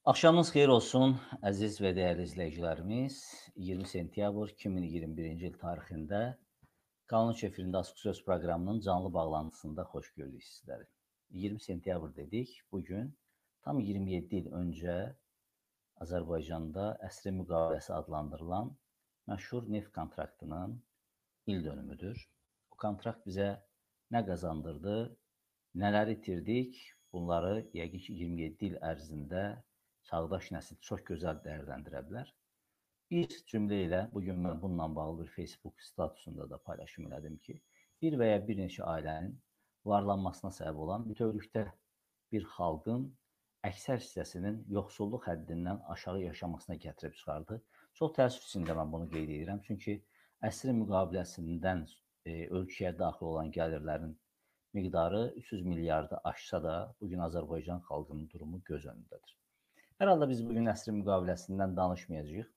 Axşamınız xeyir olsun, əziz və dəyərli izləyicilərimiz. 20 sentyabr 2021-ci il tarixində Qanun efirində Açıq Söz proqramının canlı bağlantısında xoş gördük sizləri. 20 sentyabr dedik, bugün tam 27 il öncə Azərbaycanda əsri müqaviləsi adlandırılan məşhur neft kontraktının il dönümüdür. Bu kontrakt bizə nə qazandırdı, nələr itirdik, bunları yəqin ki 27 il ərzində çağdaş nəsil çox gözəl dəyərləndirə bilər. Bir cümlə ilə bugün mən bununla bağlı bir Facebook statusunda da paylaşım elədim ki, bir və ya bir neçə ailənin varlanmasına səbəb olan bütövlükdə bir xalqın əksər hissəsinin yoxsulluq həddindən aşağı yaşamasına gətirib çıxardı. Çox təəssüf içində mən bunu qeyd edirəm, çünki əsrin müqaviləsindən ölkəyə daxil olan gəlirlərin miqdarı 300 milyardı aşsa da, bugün Azərbaycan xalqının durumu göz önündədir. Hər halda biz bugün əsrin müqaviləsindən danışmayacağıq.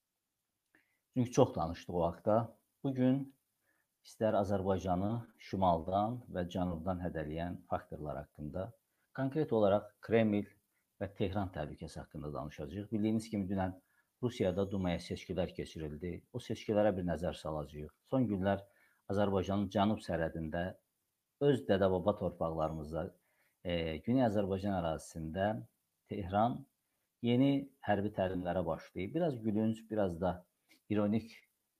Çünki çox danışdıq o haqda. Bugün istər Azərbaycanı şimaldan və cənubdan hədələyən faktorlar haqqında, konkret olaraq Kreml və Tehran təhlükəsi haqqında danışacağıq. Bildiyiniz kimi dünən Rusiyada Dumaya seçkilər keçirildi. O seçkilərə bir nəzər salacağıq. Son günlər Azərbaycanın cənub sərhədində, öz dədə-baba torpaqlarımızda, Güney Azərbaycan ərazisində Tehran yeni hərbi təlimlərə başlayıb. Biraz gülünc, biraz da ironik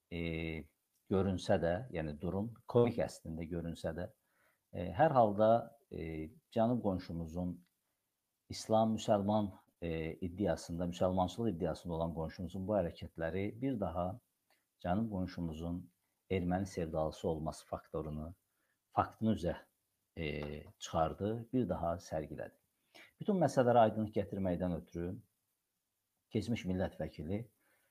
görünsə də, yəni durum, komik əslində görünsə də, hər halda cənub qonşumuzun İslam, müsəlman iddiasında, müsəlmançılıq iddiasında olan qonşumuzun bu hərəkətləri bir daha cənub qonşumuzun erməni sevdalısı olması faktını üzə çıxardı, bir daha sərgilədi. Bütün məsələlərə aydınlıq gətirməkdən ötürü keçmiş millət vəkili,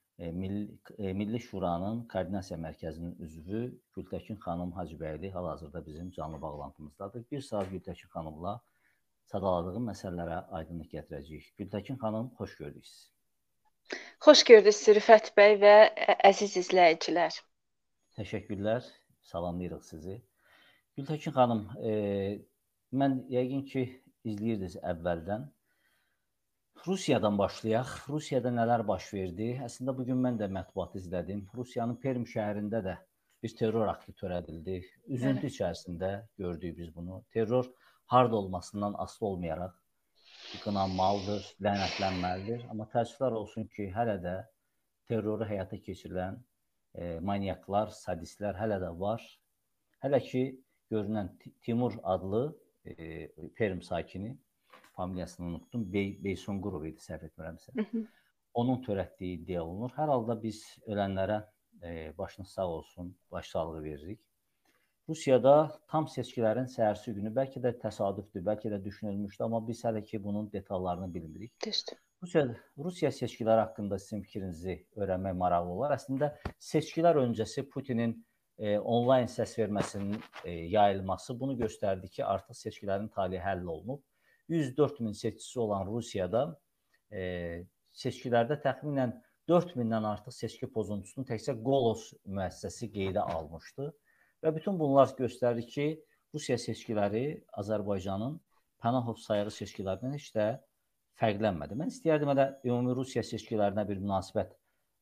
Milli Şuranın Koordinasiya Mərkəzinin üzvü Gültəkin xanım Hacıbəyli hal-hazırda bizim canlı bağlantımızdadır. Bir saat Gültəkin xanımla sadaladığım məsələlərə aydınlıq gətirəcəyik. Gültəkin xanım, xoş gördük sizi. Xoş gördük Rüfət bəy və əziz izləyicilər. Təşəkkürlər, salamlayırıq sizi. Gültəkin xanım, mən yəqin ki izləyirdiniz əvvəldən. Rusiyadan başlayaq. Rusiyada nələr baş verdi? Əslində bugün mən də mətbuatı izlədim. Rusiyanın Perm şəhərində də bir terror aktı törədildi. Üzüntü içərisində gördük biz bunu. Terror harda olmasından asılı olmayaraq qınanmalıdır, lənətlənməlidir. Amma təəssüflər olsun ki, hələ də terroru həyata keçirilən manyaklar, sadistlər hələ də var. Hələ ki görünən Timur adlı Perm sakini, familiyasını unuttum, Beysunqurov idi, səhv etmirəmsə. Onun törətdiyi iddia olunur. Hər halda biz ölənlərə başınız sağ olsun, başsağlığı veririk. Rusiyada tam seçkilərin səhərsi günü, bəlkə də təsadüfdür, bəlkə də düşünülmüşdü, amma biz hələ ki bunun detallarını bilmirik. Rusiya seçkiləri haqqında sizin fikrinizi öyrənmək maraqlı olar. Əslində seçkilər öncəsi Putinin onlayn səs verməsinin yayılması bunu göstərdi ki, artıq seçkilərin talihi həll olunub. 104 min seçicisi olan Rusiyada seçkilərdə təxminən 4 mindən artıq seçki pozuntusunu təkcə Golos müəssisəsi qeydə almışdı. Və bütün bunlar göstərir ki, Rusiya seçkiləri Azərbaycanın Pənahov sayığı seçkilərindən heç də fərqlənmədi. Mən istəyərdim elə ümumi Rusiya seçkilərinə bir münasibət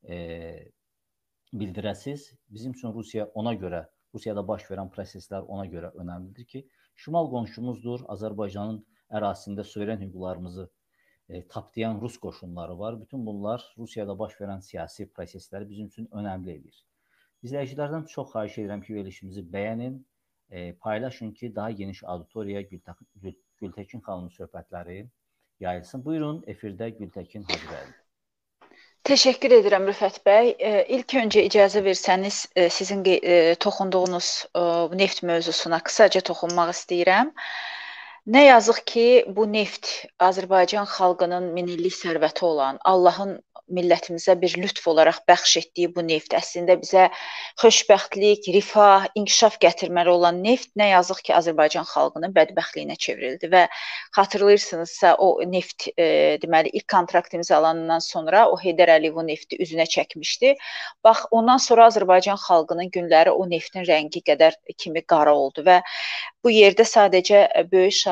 bildirəsiz. Bizim üçün Rusiya ona görə, Rusiyada baş verən proseslər ona görə önəmlidir ki, şimal qonşumuzdur, Azərbaycanın ərazisində suveren hüquqlarımızı tapdayan Rus qoşunları var. Bütün bunlar Rusiyada baş verən siyasi prosesləri bizim üçün önəmli edir. İzləyicilərdən çox xahiş edirəm ki, verilişimizi bəyənin, paylaşın ki, daha geniş auditoriyaya Gültəkin xanımın söhbətləri yayılsın. Buyurun, efirdə Gültəkin Hacıbəyli. Təşəkkür edirəm Rüfət bəy. İlk öncə icazə versəniz, sizin toxunduğunuz neft mövzusuna qısaca toxunmaq istəyirəm. Nə yazıq ki, bu neft Azərbaycan xalqının minillik sərvəti olan, Allahın millətimizə bir lütf olaraq bəxş etdiyi bu neft əslində bizə xoşbəxtlik, rifah, inkişaf gətirməli olan neft nə yazıq ki, Azərbaycan xalqının bədbəxtliyinə çevrildi və xatırlayırsınızsa o neft deməli ilk kontrakt imzalanandan sonra o Heydər Əliyev o nefti üzünə çəkmişdi. Bax, ondan sonra Azərbaycan xalqının günləri o neftin rəngi qədər kimi qara oldu və bu yerdə sadəcə böyük şair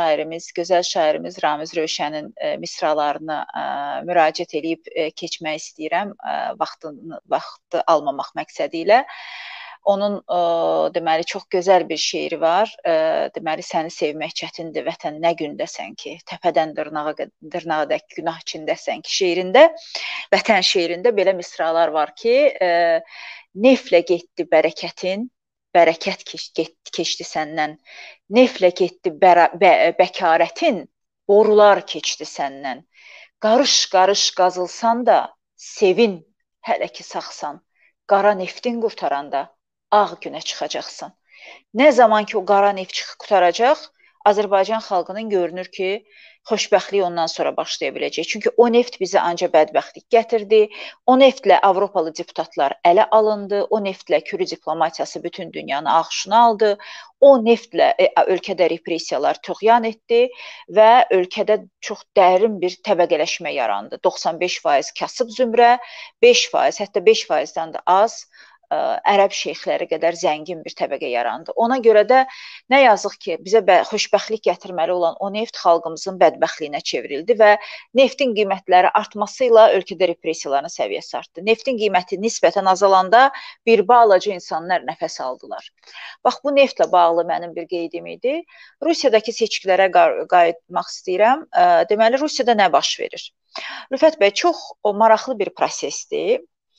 şairimiz, gözəl şairimiz Ramiz Rövşənin misralarına müraciət edib keçmək istəyirəm, vaxtı almamaq məqsədi ilə. Onun deməli çox gözəl bir şeiri var. Deməli səni sevmək çətindir vətən nə gündəsən ki, təpədən dırnağadək günah içindəsən ki şeirində, vətən şeirində belə misralar var ki, neflə getdi bərəkətin, bərəkət keçdi səndən. Neflə getdi bəkarətin, borular keçdi səndən. Qarış-qarış qazılsan da, sevin hələ ki sağsan. Qara neftin qurtaranda ağ günə çıxacaqsan. Nə zaman ki o qara neft qurtaracaq, Azərbaycan xalqının görünür ki, xoşbəxtlik ondan sonra başlaya biləcək. Çünki o neft bizə ancaq bədbəxtlik gətirdi. O neftlə Avropalı deputatlar ələ alındı. O neftlə Kürd diplomatiyası bütün dünyanın ağışını aldı. O neftlə ölkədə repressiyalar tüğyan etdi və ölkədə çox dərin bir təbəqələşmə yarandı. 95% kasıb zümrə, 5%, hətta 5%-dən də az ərəb şeyxləri qədər zəngin bir təbəqə yarandı. Ona görə də nə yazıq ki, bizə xoşbəxtlik gətirməli olan o neft xalqımızın bədbəxtliyinə çevrildi və neftin qiymətləri artmasıyla ölkədə repressiyaların səviyyəsi artdı. Neftin qiyməti nisbətən azalanda bir balaca insanlar nəfəs aldılar. Bax, bu neftlə bağlı mənim bir qeydim idi. Rusiyadakı seçkilərə qayıtmaq istəyirəm. Deməli, Rusiyada nə baş verir? Rüfət bəy, çox maraqlı bir prosesdir.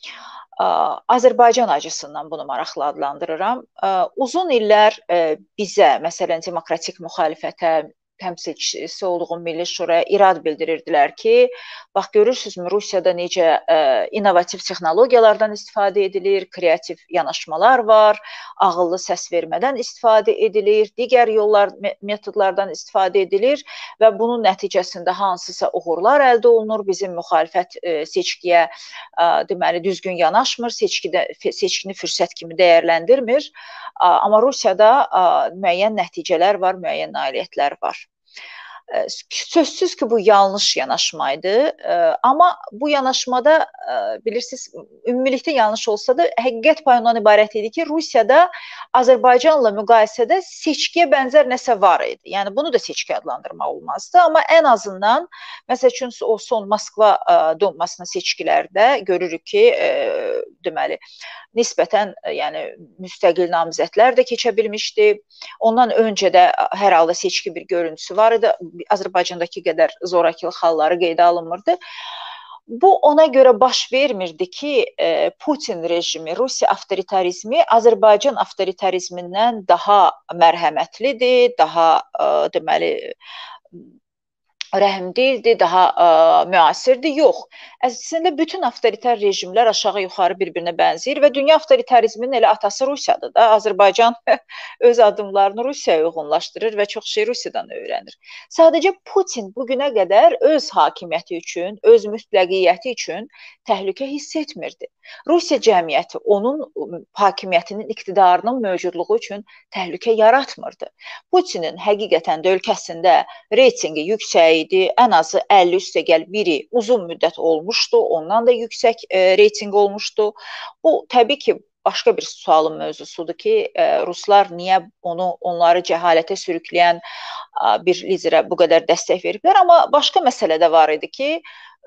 Azərbaycan acısından bunu maraqlı adlandırıram. Uzun illər bizə, məsələn, demokratik müxalifətə, təmsilçisi olduğum Milli Şuraya irad bildirirdilər ki, bax görürsünüzmü, Rusiyada necə innovativ texnologiyalardan istifadə edilir, kreativ yanaşmalar var, ağıllı səs vermədən istifadə edilir, digər yollar, metodlardan istifadə edilir və bunun nəticəsində hansısa uğurlar əldə olunur. Bizim müxalifət seçkiyə deməli düzgün yanaşmır, seçkini fürsət kimi dəyərləndirmir. Amma Rusiyada müəyyən nəticələr var, müəyyən nailiyyətlər var. Sözsüz ki, bu yanlış yanaşmaydı. Amma bu yanaşmada bilirsiniz, ümumilikdə yanlış olsa da həqiqət payı ondan ibarət idi ki, Rusiyada Azərbaycanla müqayisədə seçkiyə bənzər nəsə var idi. Yəni bunu da seçki adlandırmaq olmazdı. Amma ən azından məsəl üçün o son Moskva Dumasının seçkilərdə görürük ki, deməli nisbətən yəni müstəqil namizədlər də keçə bilmişdi. Ondan öncə də hər halda seçki bir görüntüsü var idi. Azərbaycandakı qədər zorakılıq halları qeydə alınmırdı. Bu ona görə baş vermirdi ki, Putin rejimi, Rusiya avtoritarizmi Azərbaycan avtoritarizmindən daha mərhəmətlidir, daha deməli rəhmdildir, daha müasirdir. Yox. Əslində bütün avtoritar rejimlər aşağı-yuxarı bir-birinə bənzəyir və dünya avtoritarizminin elə atası Rusiyadır da. Azərbaycan öz addımlarını Rusiyaya uyğunlaşdırır və çox şey Rusiyadan öyrənir. Sadəcə Putin bugünə qədər öz hakimiyyəti üçün, öz mütləqiyyəti üçün təhlükə hiss etmirdi. Rusiya cəmiyyəti onun hakimiyyətinin, iqtidarının mövcudluğu üçün təhlükə yaratmırdı. Putinin həqiqətən də ölkəsində reytingi yüksək idi, ən azı 50 üstəgəl biri uzun müddət olmuşdu, ondan da yüksək reyting olmuşdu. Bu təbii ki, başqa bir sualın mövzusudur ki, Ruslar niyə onları cəhalətə sürükləyən bir liderə bu qədər dəstək veriblər, amma başqa məsələ də var idi ki,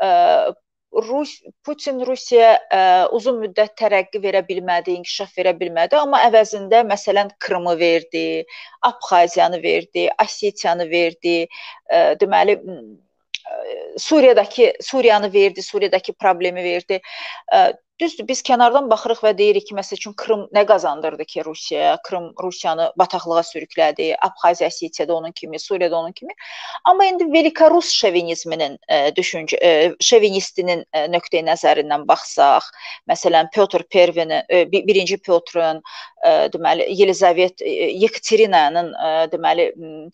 Putin Rusiyaya uzun müddət tərəqqi verə bilmədi, inkişaf verə bilmədi, amma əvəzində məsələn Krımı verdi, Abxaziyanı verdi, Osetiyanı verdi, deməli Suriyanı verdi, Suriyadakı problemi verdi. Düzdür, biz kənardan baxırıq və deyirik ki, məsəl üçün Krım nə qazandırdı ki Rusiyaya? Krım Rusiyanı bataqlığa sürüklədi, Abxaziya, Osetiyada onun kimi, Suriyada onun kimi. Amma indi Velikorus şovinizminin şovinistinin nöqteyi nəzərindən baxsaq, məsələn Pyotr Pervinin, birinci Pyotrun, deməli Yekaterinanın deməli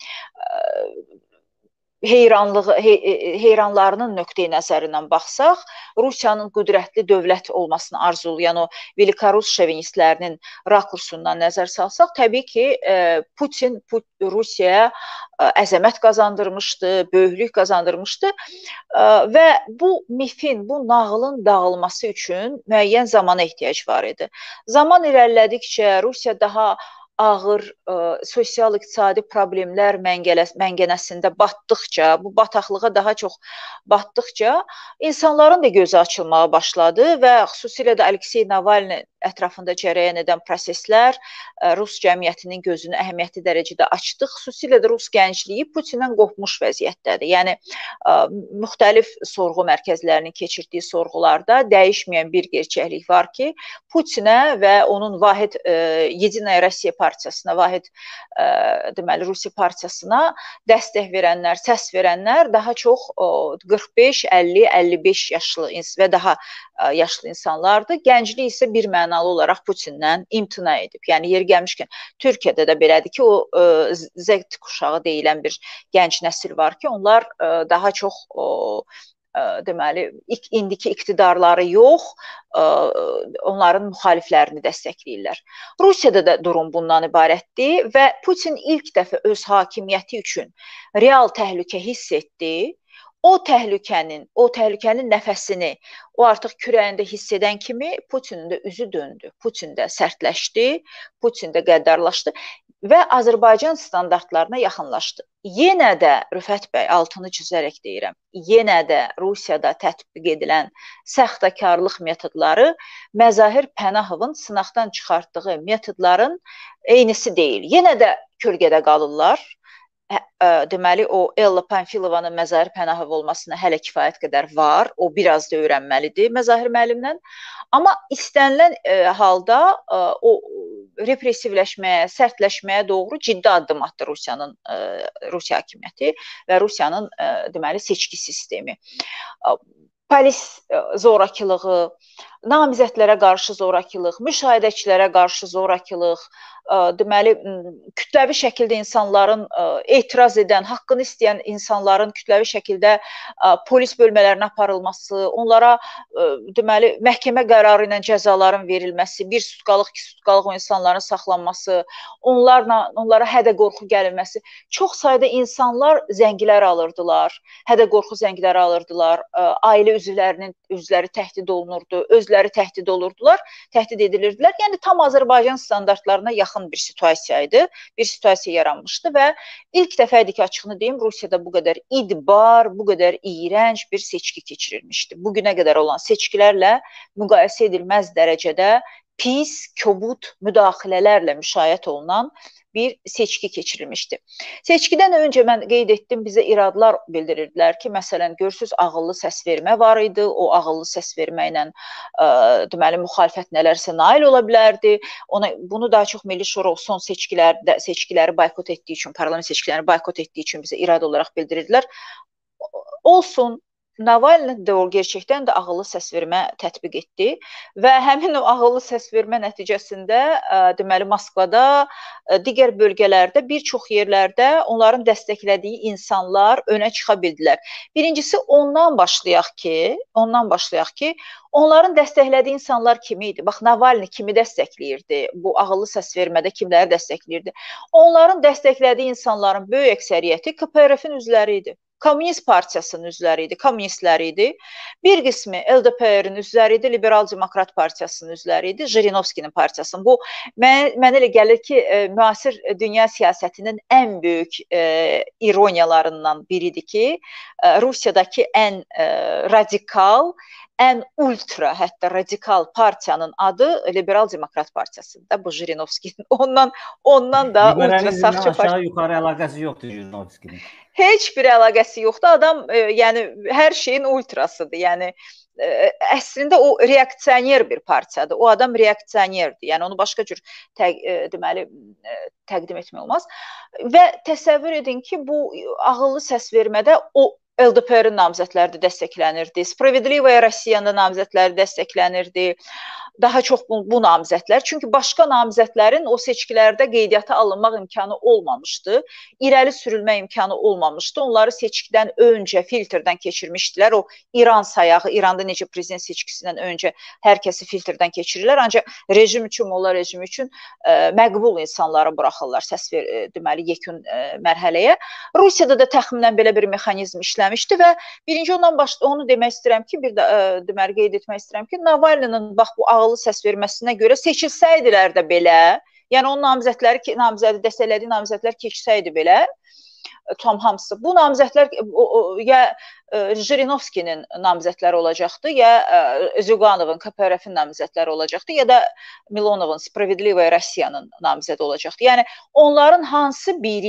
heyranlarının nöqteyi nəzərindən baxsaq, Rusiyanın qüdrətli dövlət olmasını arzulayan o Velikorus şovinistlərinin rakursundan nəzər salsaq, təbii ki, Putin Rusiyaya əzəmət qazandırmışdı, böyüklük qazandırmışdı və bu mifin, bu nağılın dağılması üçün müəyyən zamana ehtiyac var idi. Zaman irəlilədikcə Rusiya daha ağır sosial-iqtisadi problemlər məngənəsində batdıqca, bu bataqlığa daha çox batdıqca insanların da gözü açılmağa başladı və xüsusilə də Aleksey Navalny ətrafında cərəyan edən proseslər Rus cəmiyyətinin gözünü əhəmiyyətli dərəcədə açdı. Xüsusilə də Rus gəncliyi Putindən qopmuş vəziyyətdədir. Yəni müxtəlif sorğu mərkəzlərinin keçirdiyi sorğularda dəyişməyən bir gerçəklik var ki, Putinə və onun vahid Yedinaya Rusiya partiyasına, vahid deməli Rusiya partiyasına dəstək verənlər, səs verənlər daha çox 45, 50, 55 yaşlı və daha yaşlı insanlardır. Gənclik isə bir mənalı olaraq Putindən imtina edib. Yəni yeri gəlmişkən Türkiyədə də belədir ki, o Z kuşağı deyilən bir gənc nəsil var ki, onlar daha çox deməli indiki iqtidarları yox, onların müxaliflərini dəstəkləyirlər. Rusiyada da durum bundan ibarətdir və Putin ilk dəfə öz hakimiyyəti üçün real təhlükə hiss etdi. O təhlükənin nəfəsini o artıq kürəyində hiss edən kimi Putinin də üzü döndü. Putin də sərtləşdi, Putin də qəddarlaşdı və Azərbaycan standartlarına yaxınlaşdı. Yenə də Rüfət bəy, altını çizərək deyirəm, yenə də Rusiyada tətbiq edilən səxtəkarlıq metodları Məzahir Pənahovun sınaqdan çıxartdığı metodların eynisi deyil. Yenə də kölgədə qalırlar. Deməli, o Ella Panfilovanın Məzahir Pənahov olmasına hələ kifayət qədər var. O biraz da öyrənməlidir Məzahir müəllimdən. Amma istənilən halda o repressivləşməyə, sərtləşməyə doğru ciddi addım atdı Rusiya hakimiyyəti və Rusiyanın deməli seçki sistemi. Polis zorakılığı, namizədlərə qarşı zorakılıq, müşahidəçilərə qarşı zorakılıq, deməli kütləvi şəkildə insanların etiraz edən, haqqını istəyən insanların kütləvi şəkildə polis bölmələrinə aparılması, onlara deməli məhkəmə qərarı ilə cəzaların verilməsi, bir sutkalıq, iki sutkalıq o insanların saxlanması, onlara hədə-qorxu gəlməsi. Çox sayda insanlar zəngilər alırdılar, hədə-qorxu zəngləri alırdılar, ailə üzvləri təhdid olunurdu, özləri təhdid olurdular, təhdid edilirdilər. Yəni tam Azərbaycan standartlarına yaxın bir situasiyaydı, bir situasiya yaranmışdı və ilk dəfə idi ki, açığını deyim, Rusiyada bu qədər idbar, bu qədər iyrənc bir seçki keçirilmişdi. Bugünə qədər olan seçkilərlə müqayisə edilməz dərəcədə pis, kobud müdaxilələrlə müşayiət olunan bir seçki keçirilmişdi. Seçkidən öncə mən qeyd etdim, bizə iradlar bildirirdilər ki, məsələn, görürsüz, ağıllı səsvermə var idi, o ağıllı səsvermə ilə deməli, müxalifət nələrsə nail ola bilərdi. Bunu daha çox Milli Şura son seçkiləri boykot etdiyi üçün, parlament seçkilərini boykot etdiyi üçün bizə irad olaraq bildirirdilər. Olsun, Navalny də o gerçəkdən də ağıllı səsvermə tətbiq etdi və həmin o ağıllı səsvermə nəticəsində deməli Moskvada, digər bölgələrdə, bir çox yerlərdə onların dəstəklədiyi insanlar önə çıxa bildilər. Birincisi ondan başlayaq ki, onların dəstəklədiyi insanlar kim idi? Bax, Navalny kimi dəstəkləyirdi? Bu ağıllı səsvermədə kimləri dəstəkləyirdi? Onların dəstəklədiyi insanların böyük əksəriyyəti KPRF-in üzvləri idi. Komünist partiyasının üzvləri idi, kommunistləri idi. Bir qismi LDPR-in üzvləri idi, Liberal Demokrat partiyasının üzvləri idi, Jirinovskinin partiyasının. Bu, mənə elə gəlir ki, müasir dünya siyasətinin ən böyük ironiyalarından biridir ki, Rusiyadakı ən radikal, ən ultra, hətta radikal partiyanın adı Liberal Demokrat partiyasıdır. Bu Jirinovskinin. Ondan da ultra sağçı partiya. Aşağı-yuxarı əlaqəsi yoxdur Jirinovskinin. Heç bir əlaqəsi yoxdur. Adam, yəni, hər şeyin ultrasıdır. Yəni, əslində o reaksioner bir partiyadır. O adam reaksionerdir. Yəni, onu başqa cür deməli, təqdim etmək olmaz. Və təsəvvür edin ki, bu ağıllı səsvermədə o LDPR-in namizədləri dəstəklənirdi, Spravedlivaya Rusiyanın namizədləri dəstəklənirdi, daha çox bu namizədlər. Çünki başqa namizədlərin o seçkilərdə qeydiyyata alınmaq imkanı olmamışdı, irəli sürülmə imkanı olmamışdı. Onları seçkidən öncə filtrdən keçirmişdilər. O İran sayağı, İranda necə prezident seçkisindən öncə hər kəsi filtrdən keçirirlər. Ancaq rejim üçün, molla rejimi üçün məqbul insanları buraxırlar deməli, yekun mərhələyə. Rusiyada da təxminən belə bir mexanizm işləmişdi və birinci onu demək istəyirəm ki, bir də deməli qeyd etmək istəyirəm ki, Navalny'nin bax bu ağıllı səs verməsinə görə seçilsəydilər də belə, Yəni onun namizədi dəstəklədiyi namizədlər keçsəydi belə tam hamısı. Bu namizədlər ya Jirinovskinin namizədləri olacaqdı, ya Zyuganovun, KPRF-in namizədləri olacaqdı, ya da Milonovun, Spravedlivaya Rusiyanın namizədi olacaqdı. Yəni onların hansı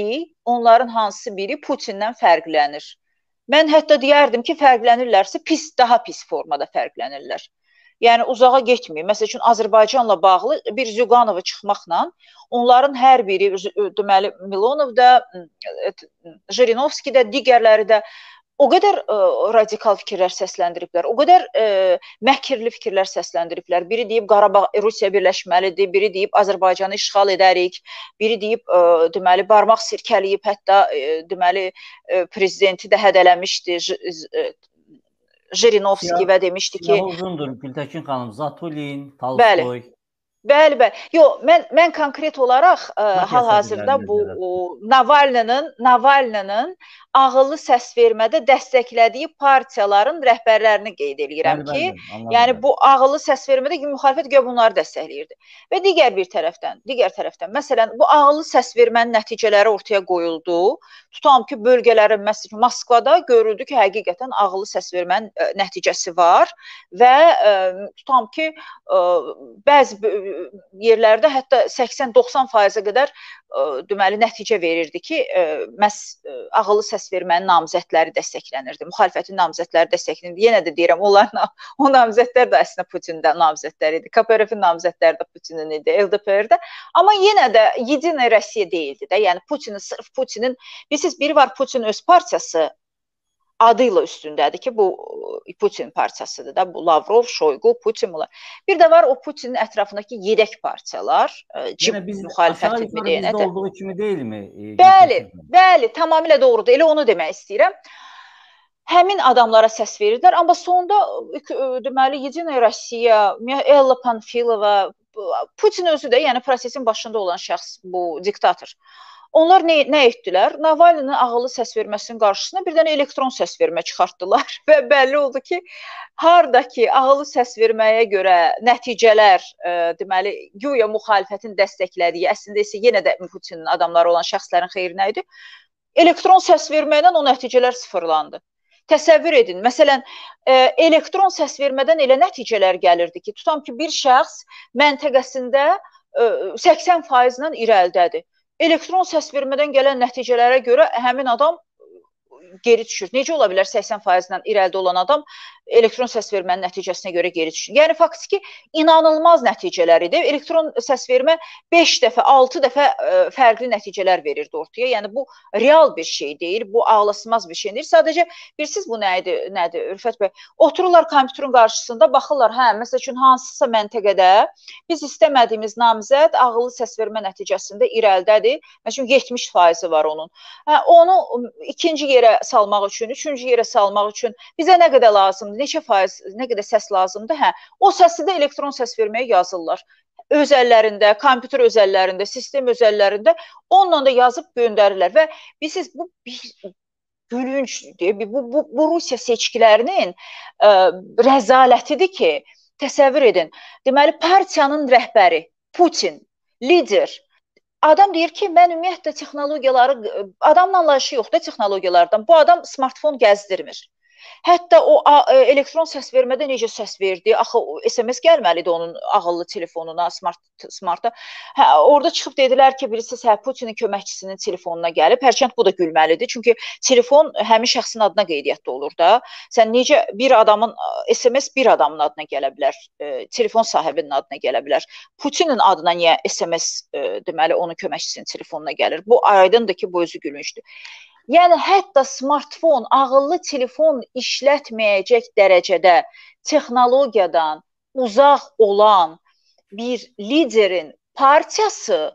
biri Putindən fərqlənir? Mən hətta deyərdim ki, fərqlənirlərsə daha pis formada fərqlənirlər. Yəni uzağa getməyim. Məsəl üçün Azərbaycanla bağlı bir Zyuganovu çıxmaqla onların hər biri, deməli Milonov da, Jirinovski də, digərləri də o qədər radikal fikirlər səsləndiriblər, o qədər məkirli fikirlər səsləndiriblər. Biri deyib Qarabağ Rusiya birləşməlidir, biri deyib Azərbaycanı işğal edərik, biri deyib deməli barmaq sirkələyib, hətta deməli prezidenti də hədələmişdi Jirinovski və demişdi ki... Siyahı uzundur, Gültəkin xanım, Zatulin, Tolstoy... Bəli. Yox, mən konkret olaraq hal-hazırda bu Navalnının ağıllı səs vermədə dəstəklədiyi partiyaların rəhbərlərini qeyd edirəm ki, yəni bu ağıllı səs vermədə müxalifət güya bunları dəstəkləyirdi. Və digər tərəfdən, məsələn, bu ağıllı səs vermənin nəticələri ortaya qoyuldu. Tutam ki, bölgələrin, məsələn, Moskvada görüldü ki, həqiqətən ağıllı səs vermənin nəticəsi var və tutam ki, bəzi yerlərdə hətta 80-90%-ə qədər deməli nəticə verirdi ki, məhz ağıllı səs vermənin namizədləri dəstəklənirdi, müxalifətin namizədləri dəstəklənirdi. Yenə də deyirəm, o namizədlər də əslində Putində namizədləri idi, KPRF-in namizədləri də Putinin idi, LDPR-də. Amma yenə də Yedinaya Rusiya deyildi də, yəni sırf Putinin, bilirsiniz, biri var Putin öz partiyası, adıyla üstündədir ki, bu Putin partiyasıdır da, bu Lavrov, Şoygu, Putin bunlar. Bir də var o Putinin ətrafındakı yedək partiyalar, müxalifəti mi deyən. Bizdə olduğu kimi deyilmi? Bəli, tamamilə doğrudur. Elə onu demək istəyirəm. Həmin adamlara səs verirlər, amma sonunda deməli Yedinaya Rusiya, Ella Panfilova, Putin özü də, yəni prosesin başında olan şəxs, bu diktator. Onlar nə etdilər? Navalninin ağıllı səs verməsinin qarşısına bir dənə elektron səs vermə çıxartdılar və bəlli oldu ki, hardakı ağıllı səs verməyə görə nəticələr, deməli, güya müxalifətin dəstəklədiyi, əslində isə yenə də Putinin adamları olan şəxslərin xeyrinə idi. Elektron səs verməklə o nəticələr sıfırlandı. Təsəvvür edin, məsələn, elektron səs vermədən elə nəticələr gəlirdi ki, tutam ki, bir şəxs məntəqəsində 80%-lə irəlidədir. Elektron səs vermədən gələn nəticələrə görə həmin adam geri düşür. Necə ola bilər 80%-lə irəlidə olan adam elektron səs vermənin nəticəsinə görə geri düşür? Yəni, faktiki inanılmaz nəticələr idi. Elektron səs vermə 5 dəfə, 6 dəfə fərqli nəticələr verirdi ortaya. Yəni, bu real bir şey deyil, bu ağlasmaz bir şey deyil. Sadəcə, bilirsiniz bu nədir, Ülfət bəy? Otururlar kompüterin qarşısında, baxırlar, məsəl üçün, hansısa məntəqədə biz istəmədiyimiz namizəd ağıllı səs vermə nəticəsində irəlidədir. Məsələn, 70%-i var onun. Onu ikinci yerə salmaq üçün, üçüncü yerə salmaq üçün bizə nə qədər lazımdır? Neçə faiz, nə qədər səs lazımdır? O səsi də elektron səs verməyə yazırlar. Öz əllərində, kompüter öz əllərində, sistem öz əllərində onunla da yazıb göndərirlər. Və bilirsiniz, bu bir gülüncdür. Bu Rusiya seçkilərinin rəzalətidir ki, təsəvvür edin. Deməli, partiyanın rəhbəri, Putin, lider, adam deyir ki, mən ümumiyyətlə texnologiyaları, adamla anlayışı yoxdur texnologiyalardan. Bu adam smartfon gəzdirmir. Hətta o elektron səs vermədə necə səs verdi? Axı SMS gəlməlidir onun ağıllı telefonuna, smarta. Orada çıxıb dedilər ki, bilirsiniz, Putinin köməkçisinin telefonuna gəlib. Hərçənd bu da gülməlidir. Çünki telefon həmin şəxsin adına qeydiyyatda olur da. Sən necə bir adamın, SMS bir adamın adına gələ bilər, telefon sahibinin adına gələ bilər. Putinin adına niyə SMS, deməli, onun köməkçisinin telefonuna gəlir? Bu aydındır ki, bu özü gülüncdür. Yəni, hətta smartfon, ağıllı telefon işlətməyəcək dərəcədə texnologiyadan uzaq olan bir liderin partiyası,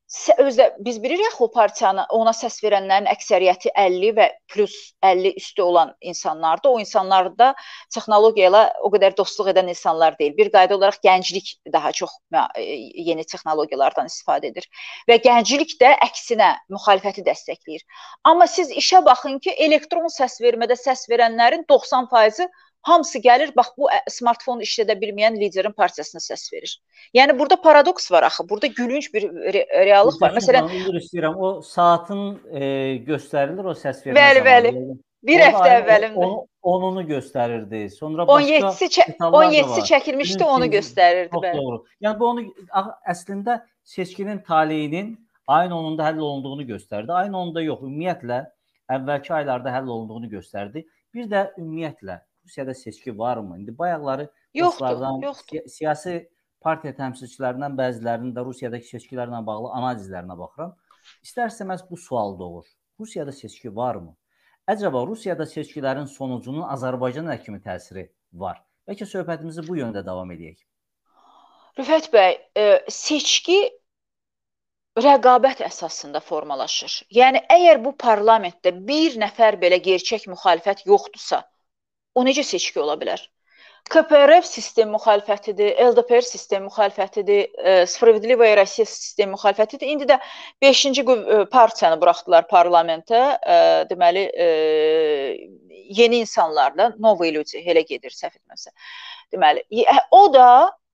biz bilirik o partiyanı, ona səs verənlərin əksəriyyəti 50 və plus 50 üstü olan insanlardır. O insanlar da texnologiyayla o qədər dostluq edən insanlar deyil. Bir qayda olaraq gənclik daha çox yeni texnologiyalardan istifadə edir. Və gənclik də əksinə müxalifəti dəstəkləyir. Amma siz işə baxın ki, elektron səs vermədə səs verənlərin 90%-i Hamısı gəlir, bax bu smartfonu işlədə bilməyən liderin partiyasına səs verir. Yəni burada paradoks var axı. Burada gülünc bir reallıq var. Məsələn, üzr istəyirəm. O saatın göstərilir o səs vermə bəli, zamanı. bəli. Bir Orada həftə ayın əvvəlində. onunu göstərirdi. Sonra başqa 17-si detallar da 17-si var. çəkilmişdi, onu göstərirdi, Çox bəli. doğru. Yəni bu onu əslində seçkinin taleyinin ayın 10-unda həll olunduğunu göstərdi. Ayın 10-da yox, ümumiyyətlə əvvəlki aylarda həll olunduğunu göstərdi. Bir də ümumiyyətlə Rusiyada seçki varmı? İndi bayaqları dostlardan, siyasi partiya təmsilçilərindən bəzilərinin də Rusiyadakı seçkilərlə bağlı analizlərinə baxıram. İstər-istəməz bu sual doğur. Rusiyada seçki varmı? Əcəba Rusiyada seçkilərin sonucunun Azərbaycana nə kimi təsiri var? Bəlkə söhbətimizi bu yöndə davam edək. Rüfət bəy, seçki rəqabət əsasında formalaşır. Yəni, əgər bu parlamentdə bir nəfər belə gerçək müxalifət yoxdursa, o necə seçki ola bilər? KPRF sistem müxalifətidir, LDPR sistem müxalifətidir, Spravedlivaya Rusiya sistem müxalifətidir. İndi də 5-ci partiyanı buraxdılar parlamentə. Deməli, yeni insanlarla, Novo Люди, elə gedir, səhv etməsə. Deməli, o da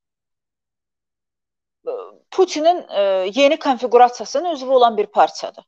Putinin yeni konfigurasiyasının üzvü olan bir partiyadır.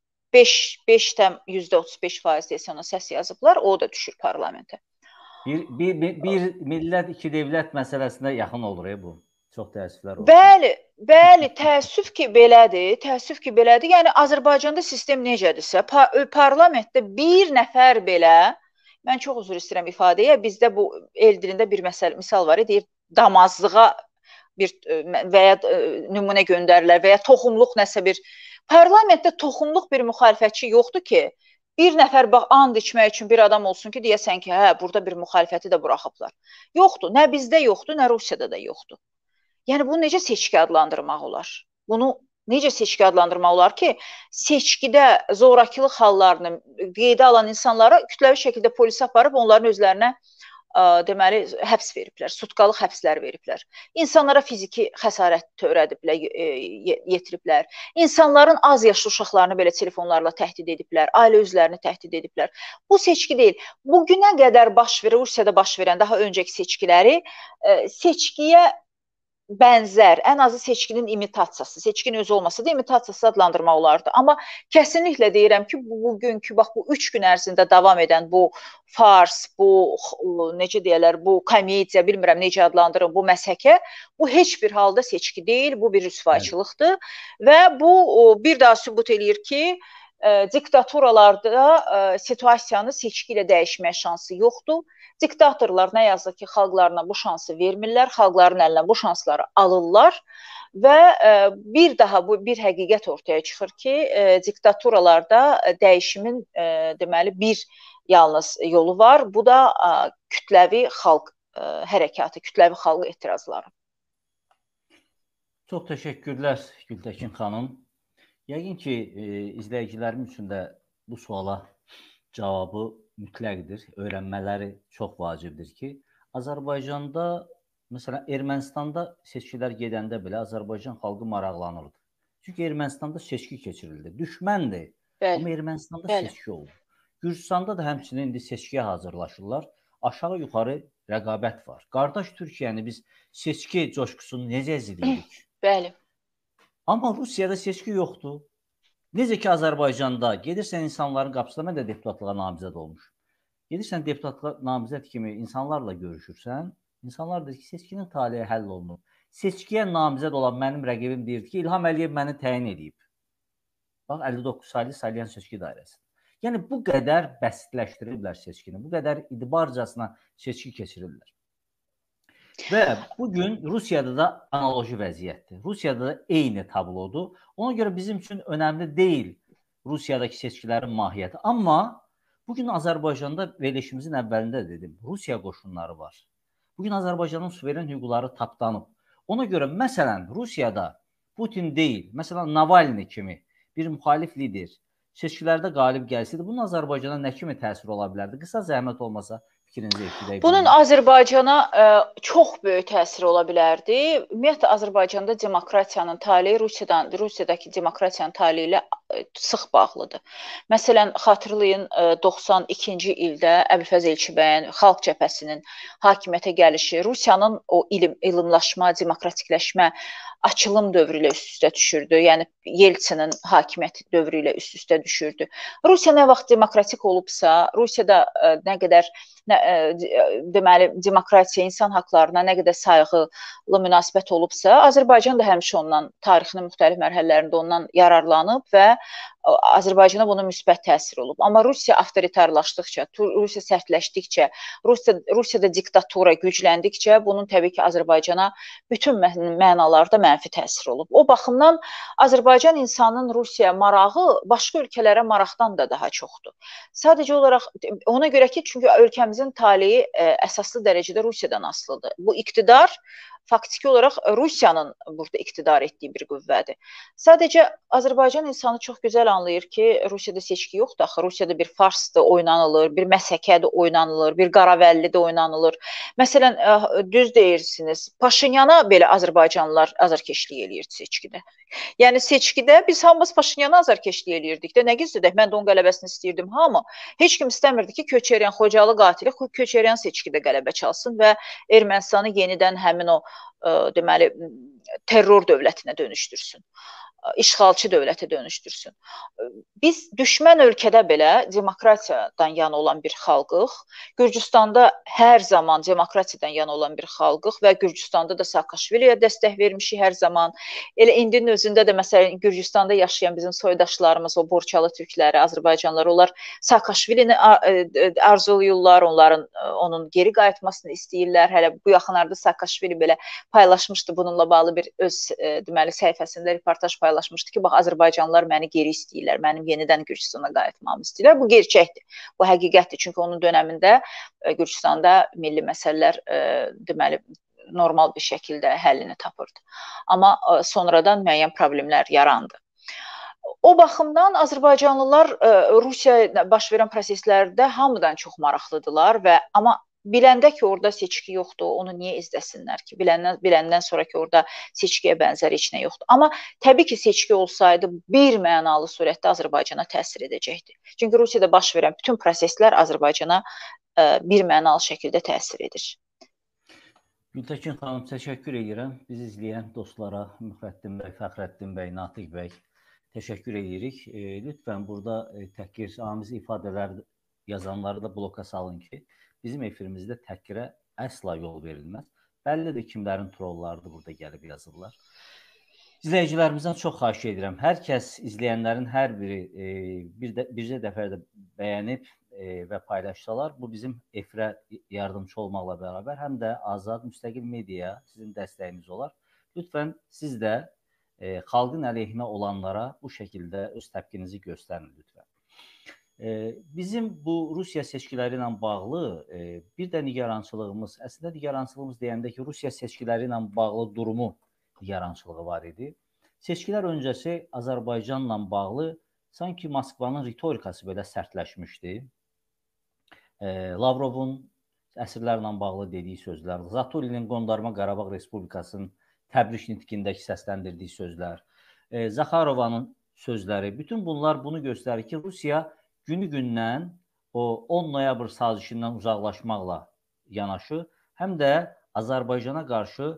5,35% desə ona səs yazıblar, o da düşür parlamentə. Bir millət, iki devlət məsələsinə yaxın olur bu. Çox təəssüflər olsun. Bəli, təəssüf ki belədir. Yəni Azərbaycanda sistem necədirsə, parlamentdə bir nəfər belə, mən çox üzr istəyirəm ifadəyə, bizdə bu el dilində bir misal var, deyir, damazlığa bir və ya nümunə göndərirlər və ya toxumluq nəsə bir. Parlamentdə toxumluq bir müxalifətçi yoxdur ki, bir nəfər and içmək üçün bir adam olsun ki, deyəsən ki, hə, burada bir müxalifəti də buraxıblar. Yoxdur, nə bizdə yoxdur, nə Rusiyada da yoxdur. Yəni, bunu necə seçki adlandırmaq olar? Bunu necə seçki adlandırmaq olar ki, seçkidə zorakılıq hallarını qeydə alan insanlara kütləvi şəkildə polisi aparıb onların özlərinə deməli, həbs veriblər, sutkalıq həbslər veriblər. İnsanlara fiziki xəsarət törədiblər, yetiriblər. İnsanların az yaşlı uşaqlarını belə telefonlarla təhdid ediblər, ailə üzvlərini təhdid ediblər. Bu seçki deyil. Bugünə qədər Rusiyada baş verən daha öncəki seçkiləri seçkiyə bənzər, ən azı seçkinin imitasiyası, seçkinin özü olmasa da imitasiyası adlandırmaq olardı. Amma kəsinliklə deyirəm ki, bugünkü, bax bu 3 gün ərzində davam edən bu fars, bu necə deyərlər, bu komediya, bilmirəm necə adlandırım, bu məsəkə, bu heç bir halda seçki deyil, bu bir rüsvayçılıqdır və bu bir daha sübut eləyir ki, diktaturalarda situasiyanı seçki ilə dəyişmək şansı yoxdur. Diktatorlar nə yazıq ki, xalqlarına bu şansı vermirlər, xalqların əlinə bu şansları alırlar və bir daha bu bir həqiqət ortaya çıxır ki, diktaturalarda dəyişimin deməli bir yalnız yolu var. Bu da kütləvi xalq hərəkatı, kütləvi xalq etirazları. Çox təşəkkürlər Gültəkin xanım. Yəqin ki, izləyicilərim üçün də bu suala cavabı mütləqdir. Öyrənmələri çox vacibdir ki, Azərbaycanda, məsələn, Ermənistanda seçkilər gedəndə belə Azərbaycan xalqı maraqlanırdı. Çünki Ermənistanda seçki keçirildi. Düşməndir, amma Ermənistanda seçki oldu. Gürcüstanda da həmçinin indi seçkiyə hazırlaşırlar. Aşağı-yuxarı rəqabət var. Qardaş Türkiyəni biz seçki coşqusunu necə izləyirik? Bəli. Amma Rusiyada seçki yoxdur. Necə ki, Azərbaycanda gedirsən insanların qapısına, mən də deputatlığa namizəd olmuşum. Gedirsən deputatlığa namizəd kimi insanlarla görüşürsən, insanlar deyir ki, seçkinin taleyi həll olunur. Seçkiyə namizəd olan mənim rəqibim deyirdi ki, İlham Əliyev məni təyin edib. Bax, 59 saylı Salyan seçki dairəsi. Yəni, bu qədər bəsitləşdiriblər seçkini, bu qədər itibarcasına seçki keçirirlər. Və bugün Rusiyada da analoji vəziyyətdir. Rusiyada da eyni tablodur. Ona görə bizim üçün önəmli deyil Rusiyadakı seçkilərin mahiyyəti. Amma bugün Azərbaycanda verilişimizin əvvəlində dedim, Rusiya qoşunları var. Bugün Azərbaycanın suveren hüquqları tapdanıb. Ona görə, məsələn, Rusiyada Putin deyil, məsələn, Navalny kimi bir müxalif lider seçkilərdə qalib gəlsəydi, bunun Azərbaycana nə kimi təsir ola bilərdi? Qısa zəhmət olmasa Fikrinizi ekləyək. Bunun Azərbaycana çox böyük təsiri ola bilərdi. Ümumiyyətlə Azərbaycanda demokratiyanın taleyi Rusiyadakı demokratiyanın taleyi ilə sıx bağlıdır. Məsələn, xatırlayın 92-ci ildə Əbülfəz Elçibəyin Xalq Cəbhəsinin hakimiyyətə gəlişi Rusiyanın o ilimlaşma, demokratikləşmə açılım dövrü ilə üst-üstə düşürdü. Yəni Yeltsinin hakimiyyəti dövrü ilə üst-üstə düşürdü. Rusiya nə vaxt demokratik olubsa, Rusiyada nə qədər deməli demokratiya, insan haqlarına nə qədər sayğılı münasibət olubsa, Azərbaycan da həmişə ondan tarixinin müxtəlif mərhələlərində ondan yararlanıb və Azərbaycana bunun müsbət təsiri olub. Amma Rusiya avtoritarlaşdıqca, Rusiya sərtləşdikcə, Rusiyada diktatura gücləndikcə bunun təbii ki Azərbaycana bütün mənalarda mənfi təsiri olub. O baxımdan Azərbaycan insanının Rusiyaya marağı başqa ölkələrə maraqdan da daha çoxdur. Sadəcə olaraq ona görə ki, çünki ölkəmizin taleyi əsaslı dərəcədə Rusiyadan asılıdır. Bu iqtidar faktiki olaraq Rusiyanın burada iqtidar etdiyi bir qüvvədir. Sadəcə Azərbaycan insanı çox gözəl anlayır ki, Rusiyada seçki yoxdur. Axı Rusiyada bir farsdır oynanılır, bir məsəkədir oynanılır, bir qaravəllidir oynanılır. Məsələn, düz deyirsiniz, Paşinyana belə Azərbaycanlılar azarkeşlik eləyirdi seçkidə. Yəni seçkidə biz hamımız Paşinyana azarkeşlik eləyirdik də, nə gizlədək, mən də onun qələbəsini istəyirdim hamı. Heç kim istəmirdi ki, Köçəryan, Xocalı qatili Köçəryan seçkidə qələbə çalsın və Ermənistanı yenidən həmin o deməli terror dövlətinə dönüşdürsün, işğalçı dövlətə dönüşdürsün. Biz düşmən ölkədə belə demokratiyadan yana olan bir xalqıq, Gürcüstanda hər zaman demokratiyadan yana olan bir xalqıq və Gürcüstanda da Saakashviliyə dəstək vermişik hər zaman. Elə indinin özündə də məsələn Gürcüstanda yaşayan bizim soydaşlarımız, o Borçalı türkləri, Azərbaycanlılar, onlar Saakashvilini arzulayırlar, onun geri qayıtmasını istəyirlər. Hələ bu yaxınlarda Saakashvili belə paylaşmışdı bununla bağlı bir öz deməli səhifəsində reportaj paylaşmışdı ki, bax Azərbaycanlılar məni geri istəyirlər, mənim yenidən Gürcüstana qayıtmamı istəyirlər. Bu gerçəkdir, bu həqiqətdir. Çünki onun dönəmində Gürcüstanda milli məsələlər deməli normal bir şəkildə həllini tapırdı. Amma sonradan müəyyən problemlər yarandı. O baxımdan Azərbaycanlılar Rusiyaya baş verən proseslərdə hamıdan çox maraqlıdılar və amma biləndə ki, orada seçki yoxdur, onu niyə izləsinlər ki? Biləndən sonra ki, orada seçkiyə bənzər heç nə yoxdur. Amma təbii ki, seçki olsaydı bir mənalı surətdə Azərbaycana təsir edəcəkdir. Çünki Rusiyada baş verən bütün proseslər Azərbaycana bir mənalı şəkildə təsir edir. Gültəkin xanım, təşəkkür edirəm. Bizi izləyən dostlara Müxəddin bəy, Fəxrəddin bəy, Natiq bəy təşəkkür edirik. Lütfən burada təhqiramiz ifadələr yazanları da bloka salın ki, bizim efirimizdə təhqirə əsla yol verilməz. Bəllidir kimlərin trollarıdır burada gəlib yazırlar. İzləyicilərimizdən çox xahiş edirəm. Hər kəs, izləyənlərin hər biri bircə dəfə də bəyənib və paylaşsalar, bu bizim efirə yardımcı olmaqla bərabər həm də azad, müstəqil mediaya sizin dəstəyiniz olar. Lütfən siz də xalqın əleyhinə olanlara bu şəkildə öz təpkinizi göstərin lütfən. Bizim bu Rusiya seçkiləri ilə bağlı bir də nigarançılığımız, əslində nigarançılığımız deyəndə ki, Rusiya seçkiləri ilə bağlı durumu nigarançılığı var idi. Seçkilər öncəsi Azərbaycanla bağlı sanki Moskvanın ritorikası belə sərtləşmişdi. Lavrovun əsirlərlə bağlı dediyi sözlər, Zatulinin Qondarma Qarabağ Respublikasının təbrik nitqindəki səsləndirdiyi sözlər, Zaxarovanın sözləri, bütün bunlar bunu göstərir ki, Rusiya günü-gündən o 10 noyabr sazişindən uzaqlaşmaqla yanaşı, həm də Azərbaycana qarşı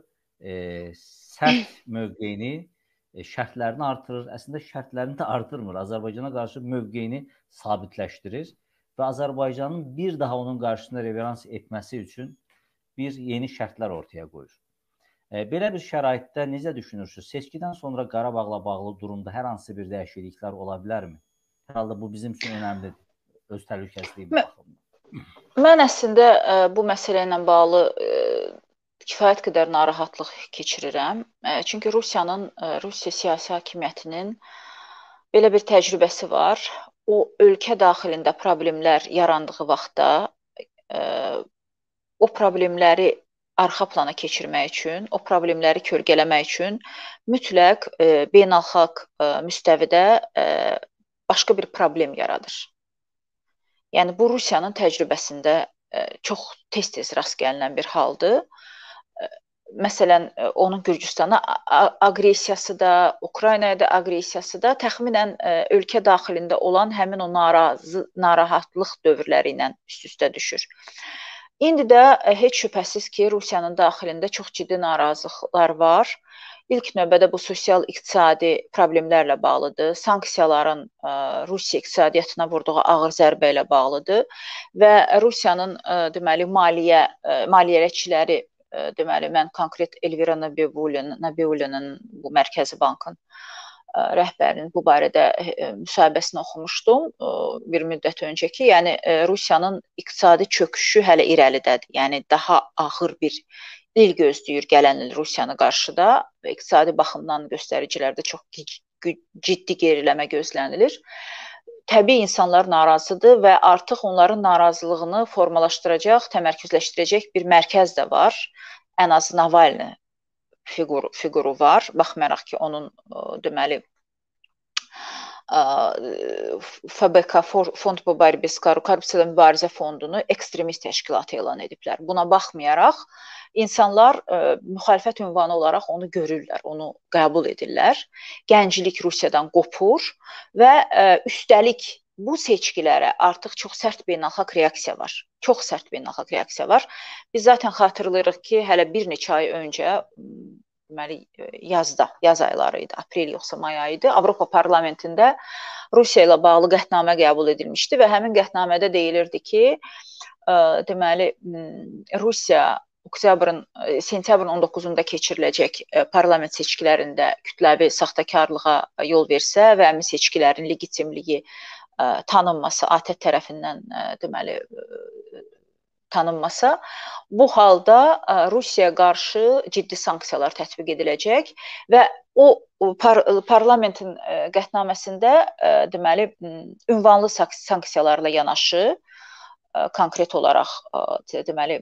sərt mövqeyini, şərtlərini artırır. Əslində şərtlərini də artırmır. Azərbaycana qarşı mövqeyini sabitləşdirir və Azərbaycanın bir daha onun qarşısında reverans etməsi üçün bir yeni şərtlər ortaya qoyur. Belə bir şəraitdə necə düşünürsünüz? Seçkidən sonra Qarabağla bağlı durumda hər hansı bir dəyişikliklər ola bilərmi? Hər halda bu bizim üçün önəmlidir, öz təhlükəsizliyi baxımından. Mən əslində bu məsələ ilə bağlı kifayət qədər narahatlıq keçirirəm. Çünki Rusiya siyasi hakimiyyətinin belə bir təcrübəsi var. O, ölkə daxilində problemlər yarandığı vaxtda o problemləri arxa plana keçirmək üçün, o problemləri kölgələmək üçün mütləq beynəlxalq müstəvidə başqa bir problem yaradır. Yəni, bu Rusiyanın təcrübəsində çox tez-tez rast gəlinən bir haldır. Məsələn, onun Gürcüstana aqressiyası da, Ukraynaya da aqressiyası da təxminən ölkə daxilində olan həmin o narahatlıq dövrləri ilə üst-üstə düşür. İndi də heç şübhəsiz ki, Rusiyanın daxilində çox ciddi narazılıqlar var. İlk növbədə bu sosial-iqtisadi problemlərlə bağlıdır. Sanksiyaların Rusiya iqtisadiyyatına vurduğu ağır zərbə ilə bağlıdır və Rusiyanın deməli maliyyəçiləri, deməli mən konkret Elvira Nabiulya'nın bu Mərkəzi Bankın rəhbərinin bu barədə müsahibəsini oxumuşdum bir müddət öncəki. Yəni Rusiyanın iqtisadi çöküşü hələ irəlidədir. Yəni daha ağır bir il gözləyir gələn il Rusiyanı qarşıda və iqtisadi baxımdan göstəricilərdə çox ciddi geriləmə gözlənilir. Təbii insanlar narazıdır və artıq onların narazılığını formalaşdıracaq, təmərküzləşdirəcək bir mərkəz də var. Ən az Navalny fiquru var. Baxmayaraq ki, onun deməli FBK Fond bu Borьбы с Korrupsiyadan Mübarizə Fondunu ekstremist təşkilatı elan ediblər. Buna baxmayaraq insanlar müxalifət ünvanı olaraq onu görürlər, onu qəbul edirlər. Gənclik Rusiyadan qopur və üstəlik bu seçkilərə artıq çox sərt beynəlxalq reaksiya var. Çox sərt beynəlxalq reaksiya var. Biz zaten xatırlayırıq ki, hələ bir neçə ay öncə, deməli yazda, yaz ayları idi, aprel yoxsa may ayı idi, Avropa Parlamentində Rusiya ilə bağlı qətnamə qəbul edilmişdi və həmin qətnamədə deyilirdi ki, deməli Rusiya sentyabrın 19-da keçiriləcək parlament seçkilərində kütləvi saxtakarlığa yol versə və həmin seçkilərin legitimliyi tanınması, ATƏT tərəfindən deməli tanınmasa, bu halda Rusiyaya qarşı ciddi sanksiyalar tətbiq ediləcək və o parlamentin qətnaməsində deməli ünvanlı sanksiyalarla yanaşı, konkret olaraq deməli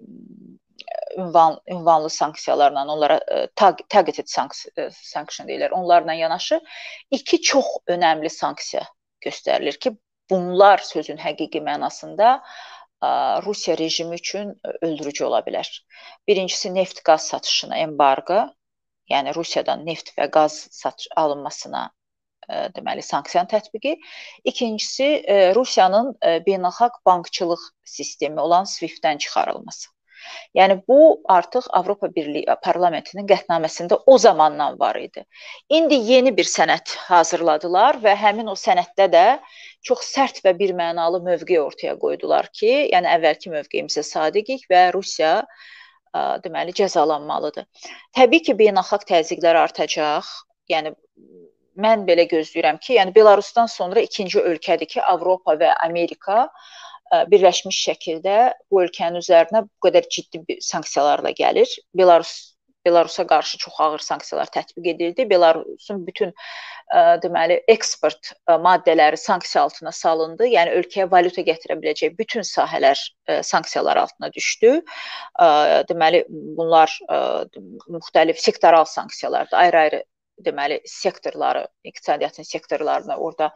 ünvanlı sanksiyalarla, onlara targeted sanction deyirlər, onlarla yanaşı iki çox önəmli sanksiya göstərilir ki, bunlar sözün həqiqi mənasında Rusiya rejimi üçün öldürücü ola bilər. Birincisi neft-qaz satışına embargo, yəni Rusiyadan neft və qaz alınmasına deməli sanksiyanın tətbiqi. İkincisi Rusiyanın beynəlxalq bankçılıq sistemi olan SWIFT-dən çıxarılması. Yəni bu artıq Avropa Birliyi parlamentinin qətnaməsində o zamandan var idi. İndi yeni bir sənəd hazırladılar və həmin o sənəddə də çox sərt və bir mənalı mövqe ortaya qoydular ki, yəni əvvəlki mövqeyimizə sadiqik və Rusiya deməli cəzalanmalıdır. Təbii ki, beynəlxalq təzyiqlər artacaq. Yəni mən belə gözləyirəm ki, yəni Belarusdan sonra ikinci ölkədir ki, Avropa və Amerika birləşmiş şəkildə bu ölkənin üzərinə bu qədər ciddi sanksiyalarla gəlir. Belarusa qarşı çox ağır sanksiyalar tətbiq edildi. Belarusun bütün deməli eksport maddələri sanksiya altına salındı. Yəni ölkəyə valyuta gətirə biləcək bütün sahələr sanksiyalar altına düşdü. Deməli bunlar müxtəlif sektoral sanksiyalardır. Ayrı-ayrı deməli sektorları, iqtisadiyyatın sektorlarına orada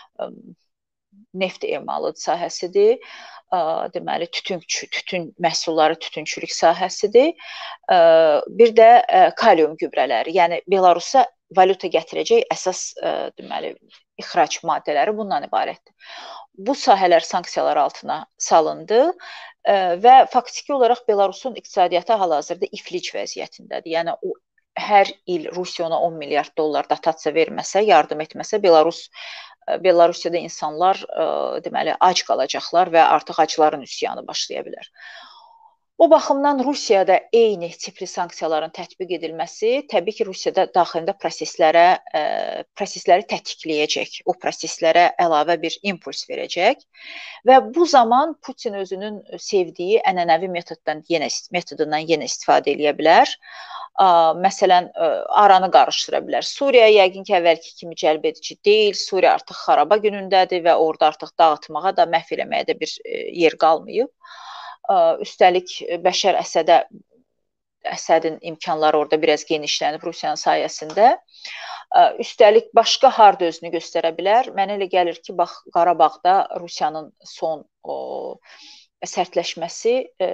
neft emalı sahəsidir, deməli tütün məhsulları, tütünçülük sahəsidir. Bir də kalium gübrələri, yəni Belarusa valyuta gətirəcək əsas deməli ixrac maddələri bundan ibarətdir. Bu sahələr sanksiyalar altına salındı və faktiki olaraq Belarusun iqtisadiyyatı hal-hazırda iflic vəziyyətindədir. Yəni o hər il Rusiya ona 10 milyard dollar dotasiya verməsə, yardım etməsə, Belarusiyada insanlar deməli ac qalacaqlar və artıq acların üsyanı başlaya bilər. O baxımdan Rusiyada eyni tipli sanksiyaların tətbiq edilməsi təbii ki, Rusiyada daxilində prosesləri tetikləyəcək, o proseslərə əlavə bir impuls verəcək və bu zaman Putin özünün sevdiyi ənənəvi metodundan yenə istifadə edə bilər. Məsələn, aranı qarışdıra bilər. Suriya yəqin ki, əvvəlki kimi cəlb edici deyil. Suriya artıq xaraba günündədir və orada artıq dağıtmağa da, məhv eləməyə də bir yer qalmayıb. Üstəlik, Bəşər Əsədin imkanları orada biraz genişlənib Rusiyanın sayəsində. Üstəlik, başqa harda özünü göstərə bilər. Mənə elə gəlir ki, bax, Qarabağda Rusiyanın son sərtləşməsi,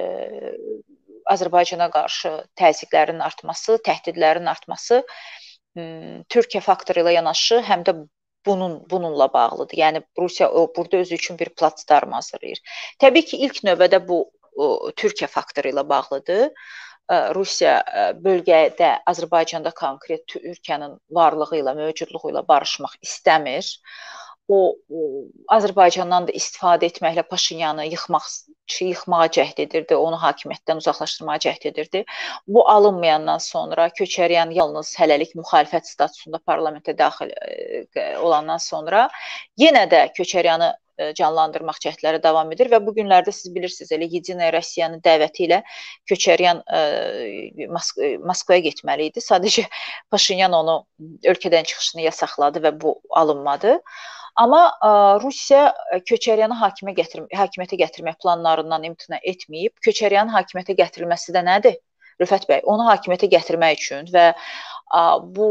Azərbaycana qarşı təzyiqlərin artması, təhdidlərin artması Türkiyə faktoru ilə yanaşı həm də bununla bağlıdır. Yəni Rusiya burada özü üçün bir platform hazırlayır. Təbii ki, ilk növbədə bu Türkiyə faktoru ilə bağlıdır. Rusiya bölgədə, Azərbaycanda konkret Türkiyənin varlığı ilə, mövcudluğu ilə barışmaq istəmir. O Azərbaycandan da istifadə etməklə Paşinyanı yıxmağa cəhd edirdi, onu hakimiyyətdən uzaqlaşdırmağa cəhd edirdi. Bu alınmayandan sonra Köçəryan yalnız hələlik müxalifət statusunda parlamentə daxil olandan sonra yenə də Köçəryanı canlandırmaq cəhdləri davam edir və bu günlərdə siz bilirsiniz, elə Yedinaya Rusiyanın dəvəti ilə Köçəryan Moskvaya getməli idi. Sadəcə Paşinyan onu ölkədən çıxışını yasaqladı və bu alınmadı. Amma Rusiya Köçəryanı hakimiyyətə gətirmək planlarından imtina etməyib. Köçəryanın hakimiyyətə gətirilməsi də nədir? Rüfət bəy, onu hakimiyyətə gətirmək üçün və bu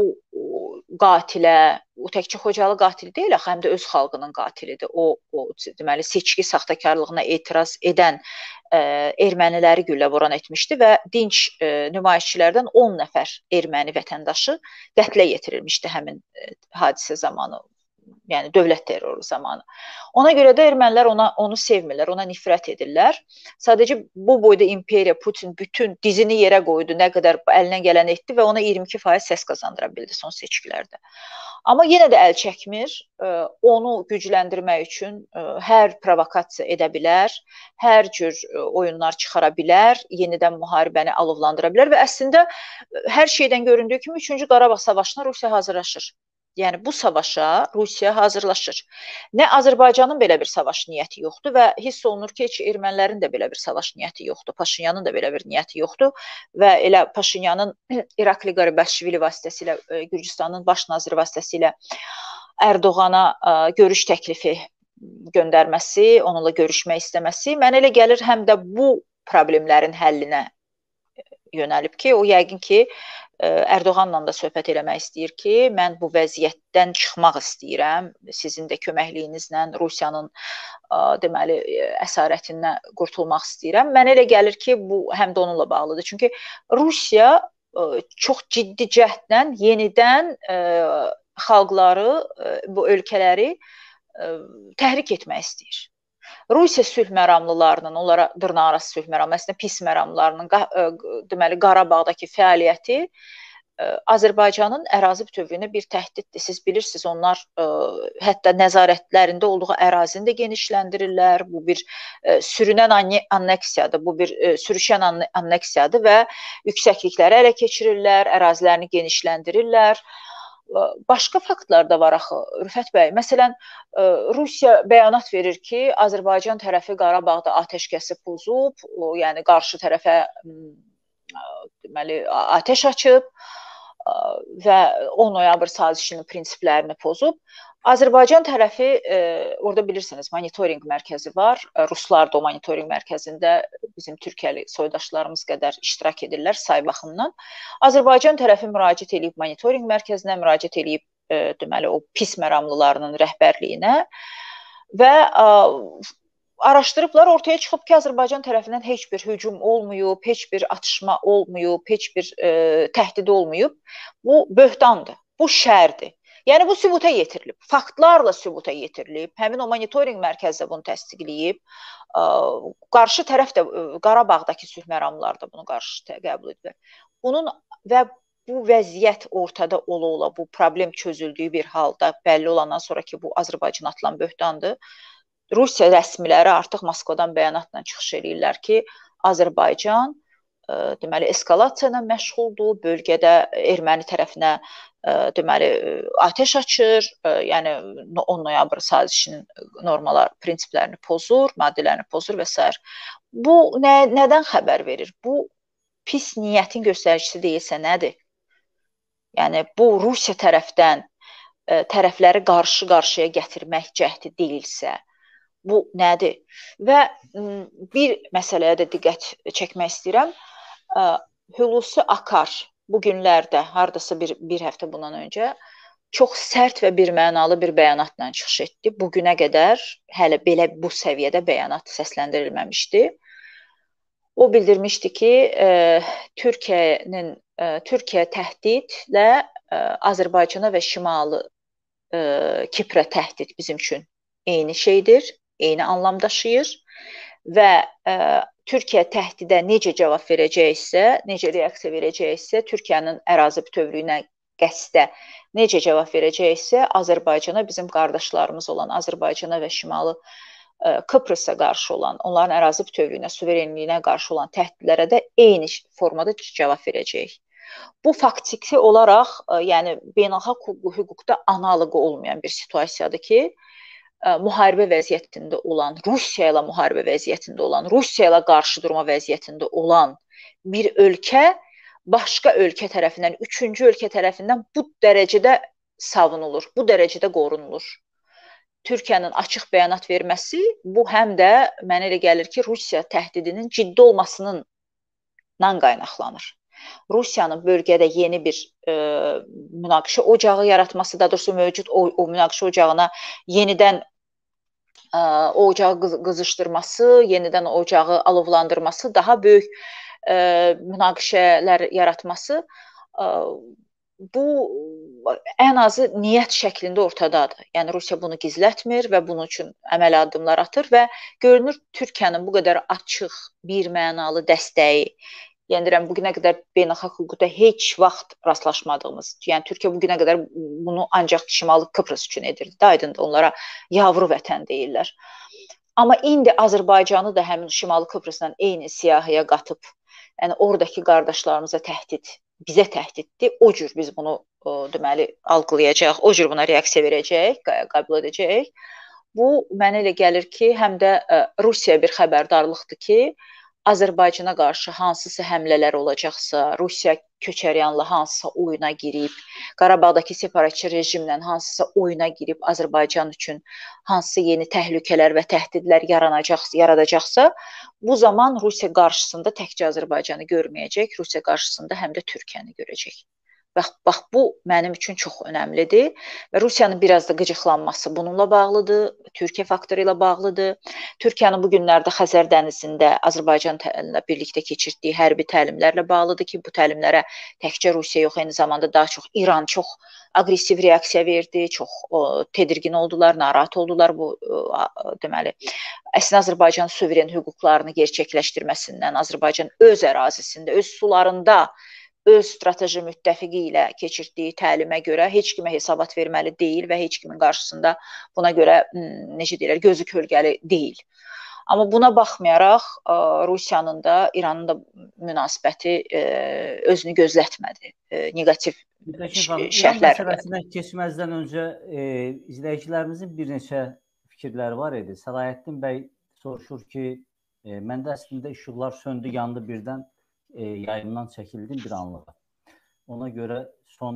qatilə, o təkcə Xocalı qatili deyil, həm də öz xalqının qatilidir. O deməli seçki saxtakarlığına etiraz edən erməniləri güllə vuran etmişdi və dinc nümayişçilərdən 10 nəfər erməni vətəndaşı qətlə yetirilmişdi həmin hadisə zamanı. Yəni dövlət terroru zamanı. Ona görə də ermənilər onu sevmirlər, ona nifrət edirlər. Sadəcə bu boyda imperiya, Putin bütün dizini yerə qoydu, nə qədər əlinə gələn etdi və ona 22% səs qazandıra bildi son seçkilərdə. Amma yenə də əl çəkmir, onu gücləndirmək üçün hər provokasiya edə bilər, hər cür oyunlar çıxara bilər, yenidən müharibəni alovlandıra bilər və əslində hər şeydən göründüyü kimi 3-cü Qarabağ savaşına Rusiya hazırlaşır. Yəni bu savaşa Rusiya hazırlaşır. Nə Azərbaycanın belə bir savaş niyyəti yoxdur və hiss olunur ki, heç ermənilərin də belə bir savaş niyyəti yoxdur, Paşinyanın da belə bir niyyəti yoxdur və elə Paşinyanın İrakli Qaribəşvili vasitəsilə, Gürcüstanın baş naziri vasitəsilə Ərdoğana görüş təklifi göndərməsi, onunla görüşmək istəməsi mənə elə gəlir həm də bu problemlərin həllinə yönəlib ki, o yəqin ki, Ərdoğanla da söhbət eləmək istəyir ki, mən bu vəziyyətdən çıxmaq istəyirəm, sizin də köməkliyinizlə Rusiyanın deməli əsarətindən qurtulmaq istəyirəm. Mənə elə gəlir ki, bu həm də onunla bağlıdır. Çünki Rusiya çox ciddi cəhdlə yenidən xalqları, bu ölkələri təhrik etmək istəyir. Rusiya sülh məramlılarının, onlara dırnaqarası sülh məramlı, əslində pis məramlılarının deməli Qarabağdakı fəaliyyəti Azərbaycanın ərazi bütövlüyünə bir təhdiddir. Siz bilirsiniz, onlar hətta nəzarətlərində olduğu ərazini də genişləndirirlər. Bu bir sürünən anneksiyadır, bu bir sürüşən anneksiyadır və yüksəklikləri ələ keçirirlər, ərazilərini genişləndirirlər. Başqa faktlar da var axı, Rüfət bəy. Məsələn, Rusiya bəyanat verir ki, Azərbaycan tərəfi Qarabağda atəşkəsi pozub, yəni qarşı tərəfə deməli atəş açıb və 10 noyabr sazişinin prinsiplərini pozub. Azərbaycan tərəfi, orada bilirsiniz, monitorinq mərkəzi var. Ruslar da o monitorinq mərkəzində bizim Türkiyəli soydaşlarımız qədər iştirak edirlər say baxımından. Azərbaycan tərəfi müraciət edib monitorinq mərkəzinə, müraciət edib deməli o pis məramlılarının rəhbərliyinə və araşdırıblar, ortaya çıxıb ki, Azərbaycan tərəfindən heç bir hücum olmayıb, heç bir atışma olmayıb, heç bir təhdid olmayıb. Bu böhtandır, bu şərdir. Yəni bu sübuta yetirilib, faktlarla sübuta yetirilib. Həmin o monitorinq mərkəzi də bunu təsdiqləyib. Qarşı tərəf də Qarabağdakı sülh məramlıları da bunu qarşı qəbul ediblər. Bunun və bu vəziyyət ortada ola-ola, bu problem çözüldüyü bir halda bəlli olandan sonra ki, bu Azərbaycana atılan böhtandır. Rusiya rəsmiləri artıq Moskvadan bəyanatla çıxış edirlər ki, Azərbaycan deməli eskalasiya ilə məşğuldur, bölgədə erməni tərəfinə deməli atəş açır, yəni 10 noyabr sazişinin normalar, prinsiplərini pozur, maddələrini pozur və s. Bu nədən xəbər verir? Bu pis niyyətin göstəricisi deyilsə nədir? Yəni bu Rusiya tərəfdən tərəfləri qarşı-qarşıya gətirmək cəhdi deyilsə, bu nədir? Və bir məsələyə də diqqət çəkmək istəyirəm. Hulusi Akar bu günlərdə, hardasa bir həftə bundan öncə çox sərt və birmənalı bir bəyanatla çıxış etdi. Bugünə qədər hələ belə bu səviyyədə bəyanat səsləndirilməmişdi. O bildirmişdi ki, Türkiyə təhdidlə Azərbaycana və Şimali Kiprə təhdid bizim üçün eyni şeydir, eyni anlam daşıyır və Türkiyə təhdidə necə cavab verəcəksə, necə reaksiya verəcəksə, Türkiyənin ərazi bütövlüyünə, qəsdə necə cavab verəcəksə, Azərbaycana, bizim qardaşlarımız olan Azərbaycana və Şimali Kıbrısa qarşı olan, onların ərazi bütövlüyünə, suverenliyinə qarşı olan təhdidlərə də eyni formada cavab verəcək. Bu faktiki olaraq, yəni beynəlxalq hüquqda analoqu olmayan bir situasiyadır ki, müharibə vəziyyətində olan, Rusiya ilə müharibə vəziyyətində olan, Rusiya ilə qarşı durma vəziyyətində olan bir ölkə başqa ölkə tərəfindən, üçüncü ölkə tərəfindən bu dərəcədə savunulur, bu dərəcədə qorunulur. Türkiyənin açıq bəyanat verməsi, bu həm də mənə elə gəlir ki, Rusiya təhdidinin ciddi olmasından qaynaqlanır. Rusiyanın bölgədə yeni bir münaqişə ocağı yaratması, daha doğrusu mövcud o münaqişə ocağına yenidən o ocağı qızışdırması, yenidən o ocağı alovlandırması, daha böyük münaqişələr yaratması, bu ən azı niyyət şəklində ortadadır. Yəni Rusiya bunu gizlətmir və bunun üçün əməli addımlar atır və görünür Türkiyənin bu qədər açıq, birmənalı dəstəyi, yəni deyirəm, bugünə qədər beynəlxalq hüquqda heç vaxt rastlaşmadığımız, yəni Türkiyə bugünə qədər bunu ancaq Şimali Kıbrıs üçün edirdi. Aydındır, onlara yavru vətən deyirlər. Amma indi Azərbaycanı da həmin Şimali Kıbrısla eyni siyahıya qatıb, yəni oradakı qardaşlarımıza təhdid, bizə təhdiddir. O cür biz bunu deməli algılayacağıq, o cür buna reaksiya verəcəyik, qəbul edəcəyik. Bu mənə elə gəlir ki, həm də Rusiyaya bir xəbərdarlıqdır ki, Azərbaycana qarşı hansısa həmlələr olacaqsa, Rusiya köçəryanla hansısa oyuna girib, Qarabağdakı separatçı rejimlə hansısa oyuna girib, Azərbaycan üçün hansısa yeni təhlükələr və təhdidlər yaradacaqsa, bu zaman Rusiya qarşısında təkcə Azərbaycanı görməyəcək, Rusiya qarşısında həm də Türkiyəni görəcək. Bax, bu mənim üçün çox önəmlidir və Rusiyanın biraz da qıcıqlanması bununla bağlıdır, Türkiyə faktoru ilə bağlıdır. Türkiyənin bu günlərdə Xəzər dənizində Azərbaycanla birlikdə keçirdiyi hərbi təlimlərlə bağlıdır ki, bu təlimlərə təkcə Rusiya yox, eyni zamanda daha çox İran çox aqressiv reaksiya verdi, çox tedirgin oldular, narahat oldular bu deməli. Əslində Azərbaycan suveren hüquqlarını gerçəkləşdirməsindən, Azərbaycan öz ərazisində, öz sularında öz strateji müttəfiqi ilə keçirdiyi təlimə görə heç kimə hesabat verməli deyil və heç kimin qarşısında buna görə, necə deyirlər, gözü kölgəli deyil. Amma buna baxmayaraq Rusiyanın da, İranın da münasibəti özünü gözlətmədi. Negativ şərhlər. İran məsələsinə keçməzdən öncə izləyicilərimizin bir neçə fikirləri var idi. Səlahiyyətdin bəy soruşur ki, məndə əslində işıqlar söndü, yandı birdən. Yayımdan çəkildim bir anlığa. Ona görə son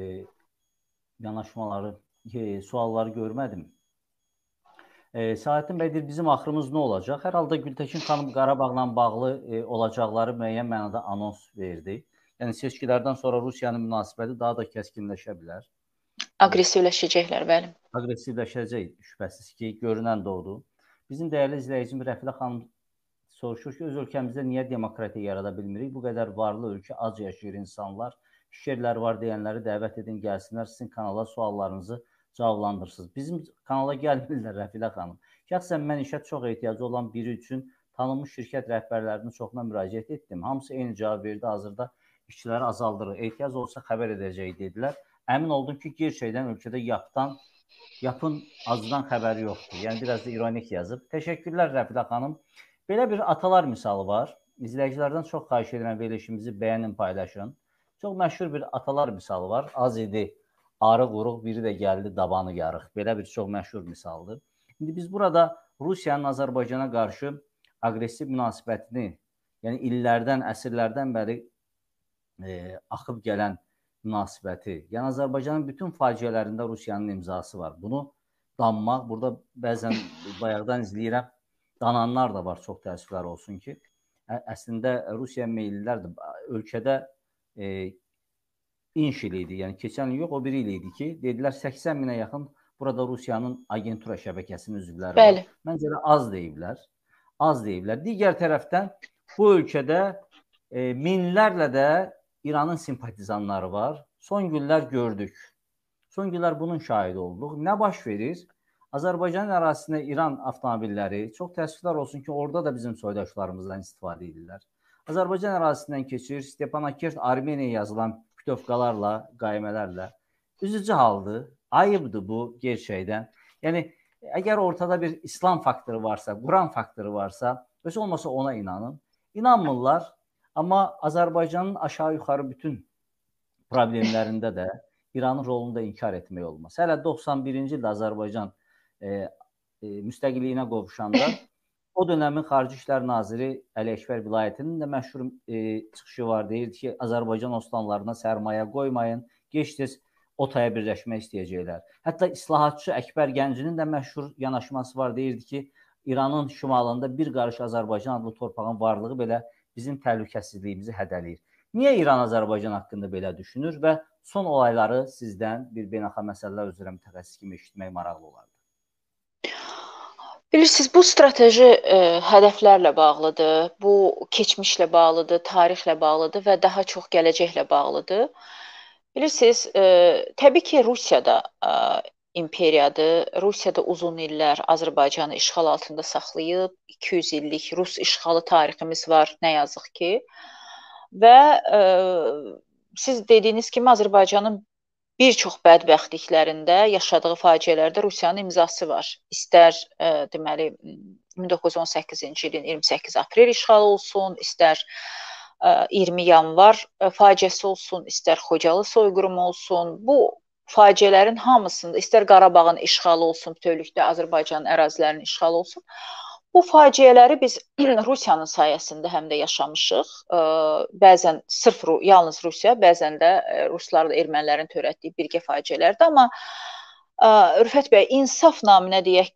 yanaşmaları, sualları görmədim. Səlahiyyəttin bəy deyir, bizim axırımız nə olacaq? Hər halda Gültekin xanım Qarabağla bağlı olacaqları müəyyən mənada anons verdi. Yəni seçkilərdən sonra Rusiyanın münasibəti daha da kəskinləşə bilər. Aqressivləşəcəklər, bəli. Aqressivləşəcək, şübhəsiz ki, görünən də odur. Bizim dəyərli izləyicimiz Rəfilə xanım soruşur ki, öz ölkəmizdə niyə demokratiya yarada bilmirik? Bu qədər varlı ölkə, ac yaşayır insanlar. Şişirlər var deyənləri dəvət edin, gəlsinlər, sizin kanala suallarınızı cavablandırsınız. Bizim kanala gəlmirlər Rəfilə xanım. Şəxsən mən işə çox ehtiyacı olan biri üçün tanınmış şirkət rəhbərlərinin çoxuna müraciət etdim. Hamısı eyni cavab verdi, hazırda işçiləri azaldırır. Ehtiyac olsa xəbər edəcək dedilər. Əmin oldum ki, gerçəkdən ölkədə yapın acıdan xəbəri yoxdur. Yəni biraz da ironik yazıb. Təşəkkürlər Rəfilə xanım. Belə bir atalar misalı var. İzləyicilərdən çox xahiş edirəm, verilişimizi bəyənin, paylaşın. Çox məşhur bir atalar misalı var. Az idi, arı quruq, biri də gəldi, dabanı yarıq. Belə bir çox məşhur misaldır. İndi biz burada Rusiyanın Azərbaycana qarşı aqressiv münasibətini, yəni illərdən, əsrlərdən bəri axıb gələn münasibəti, yəni Azərbaycanın bütün faciələrində Rusiyanın imzası var. Bunu danmaq, burada bəzən bayaqdan izləyirəm, dananlar da var, çox təəssüflər olsun ki, əslində Rusiya meyillilərdir. Ölkədə inş ili idi. Yəni keçən il yox, o biri il idi ki, dedilər 80 minə yaxın burada Rusiyanın agentura şəbəkəsinin üzvləri var. Bəli. Məncə də az deyiblər. Az deyiblər. Digər tərəfdən bu ölkədə minlərlə də İranın simpatizanları var. Son günlər gördük. Son günlər bunun şahidi olduq. Nə baş verir? Azərbaycan ərazisində İran avtomobilləri, çox təəssüflər olsun ki, orada da bizim soydaşlarımızdan istifadə edirlər. Azərbaycan ərazisindən keçir, Stepanakert Armeniya yazılan putyovkalarla, qaymələrlə. Üzücü haldır, ayıbdır bu gerçəkdən. Yəni, əgər ortada bir İslam faktoru varsa, Quran faktoru varsa, öz olmasa ona inanın. İnanmırlar, amma Azərbaycanın aşağı-yuxarı bütün problemlərində də İranın rolunu da inkar etmək olmaz. Hələ 91-ci ildə Azərbaycan müstəqilliyinə qovuşanda o dönəmin Xarici İşlər Naziri Əli Əkbər Vilayətinin də məşhur çıxışı var. Deyirdi ki, Azərbaycan osmanlılarına sərmayə qoymayın, gec-tez OTAya birləşmək istəyəcəklər. Hətta islahatçı Əkbər Gəncinin də məşhur yanaşması var. Deyirdi ki, İranın şimalında bir qarış Azərbaycan adlı torpağın varlığı belə bizim təhlükəsizliyimizi hədələyir. Niyə İran Azərbaycan haqqında belə düşünür və son olayları sizdən bir beynəlxalq məsələlər üzrə mütəxəssis kimi eşitmək maraqlı olardı? Bilirsiniz, bu strateji hədəflərlə bağlıdır, bu keçmişlə bağlıdır, tarixlə bağlıdır və daha çox gələcəklə bağlıdır. Bilirsiniz, təbii ki, Rusiyada imperiyadır. Rusiyada uzun illər Azərbaycanı işğal altında saxlayıb, 200 illik Rus işğalı tariximiz var, nə yazıq ki. Və siz dediyiniz kimi Azərbaycanın bir çox bədbəxtliklərində, yaşadığı faciələrdə Rusiyanın imzası var. İstər deməli 1918-ci ilin 28 aprel işğalı olsun, istər 20 yanvar faciəsi olsun, istər Xocalı soyqırımı olsun. Bu faciələrin hamısında, istər Qarabağın işğalı olsun, bütövlükdə Azərbaycanın ərazilərinin işğalı olsun, bu faciələri biz Rusiyanın sayəsində həm də yaşamışıq. Bəzən sırf yalnız Rusiya, bəzən də ruslarla ermənilərin törətdiyi birgə faciələrdir. Amma Rüfət bəy, insaf naminə deyək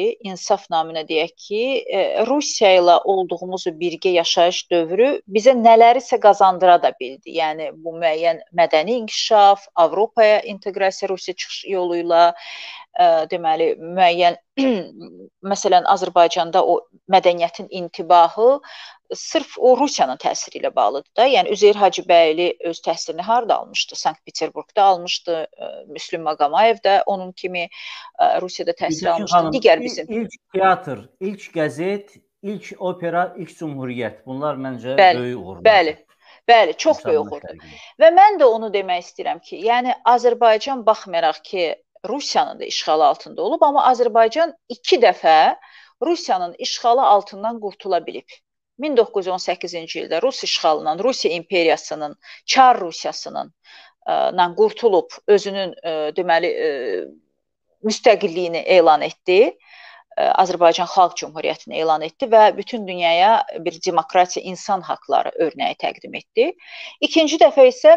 ki, Rusiya ilə olduğumuz birgə yaşayış dövrü bizə nələrisə qazandıra da bildi. Yəni bu müəyyən mədəni inkişaf, Avropaya inteqrasiya Rusiya çıxış yolu ilə, deməli müəyyən məsələn Azərbaycanda o mədəniyyətin intibahı sırf o Rusiyanın təsiri ilə bağlıdır da. Yəni Üzeyir Hacıbəyli öz təhsilini harda almışdı? Sankt-Peterburqda almışdı. Müslüm Maqomayev də onun kimi Rusiyada təhsil almışdı. Xanım, digər bizim ilk teatr, ilk qəzet, ilk opera, ilk cümhuriyyət. Bunlar məncə böyük uğurlar. Bəli, çox böyük uğurdur. Və mən də onu demək istəyirəm ki, yəni Azərbaycan baxmayaraq ki, Rusiyanın da işğalı altında olub, amma Azərbaycan 2 dəfə Rusiyanın işğalı altından qurtula bilib. 1918-ci ildə Rus işğalından, Rusiya imperiyasının, Çar Rusiyasının qurtulub özünün deməli müstəqilliyini elan etdi. Azərbaycan Xalq Cümhuriyyətini elan etdi və bütün dünyaya bir demokratiya, insan haqları örnəyi təqdim etdi. İkinci dəfə isə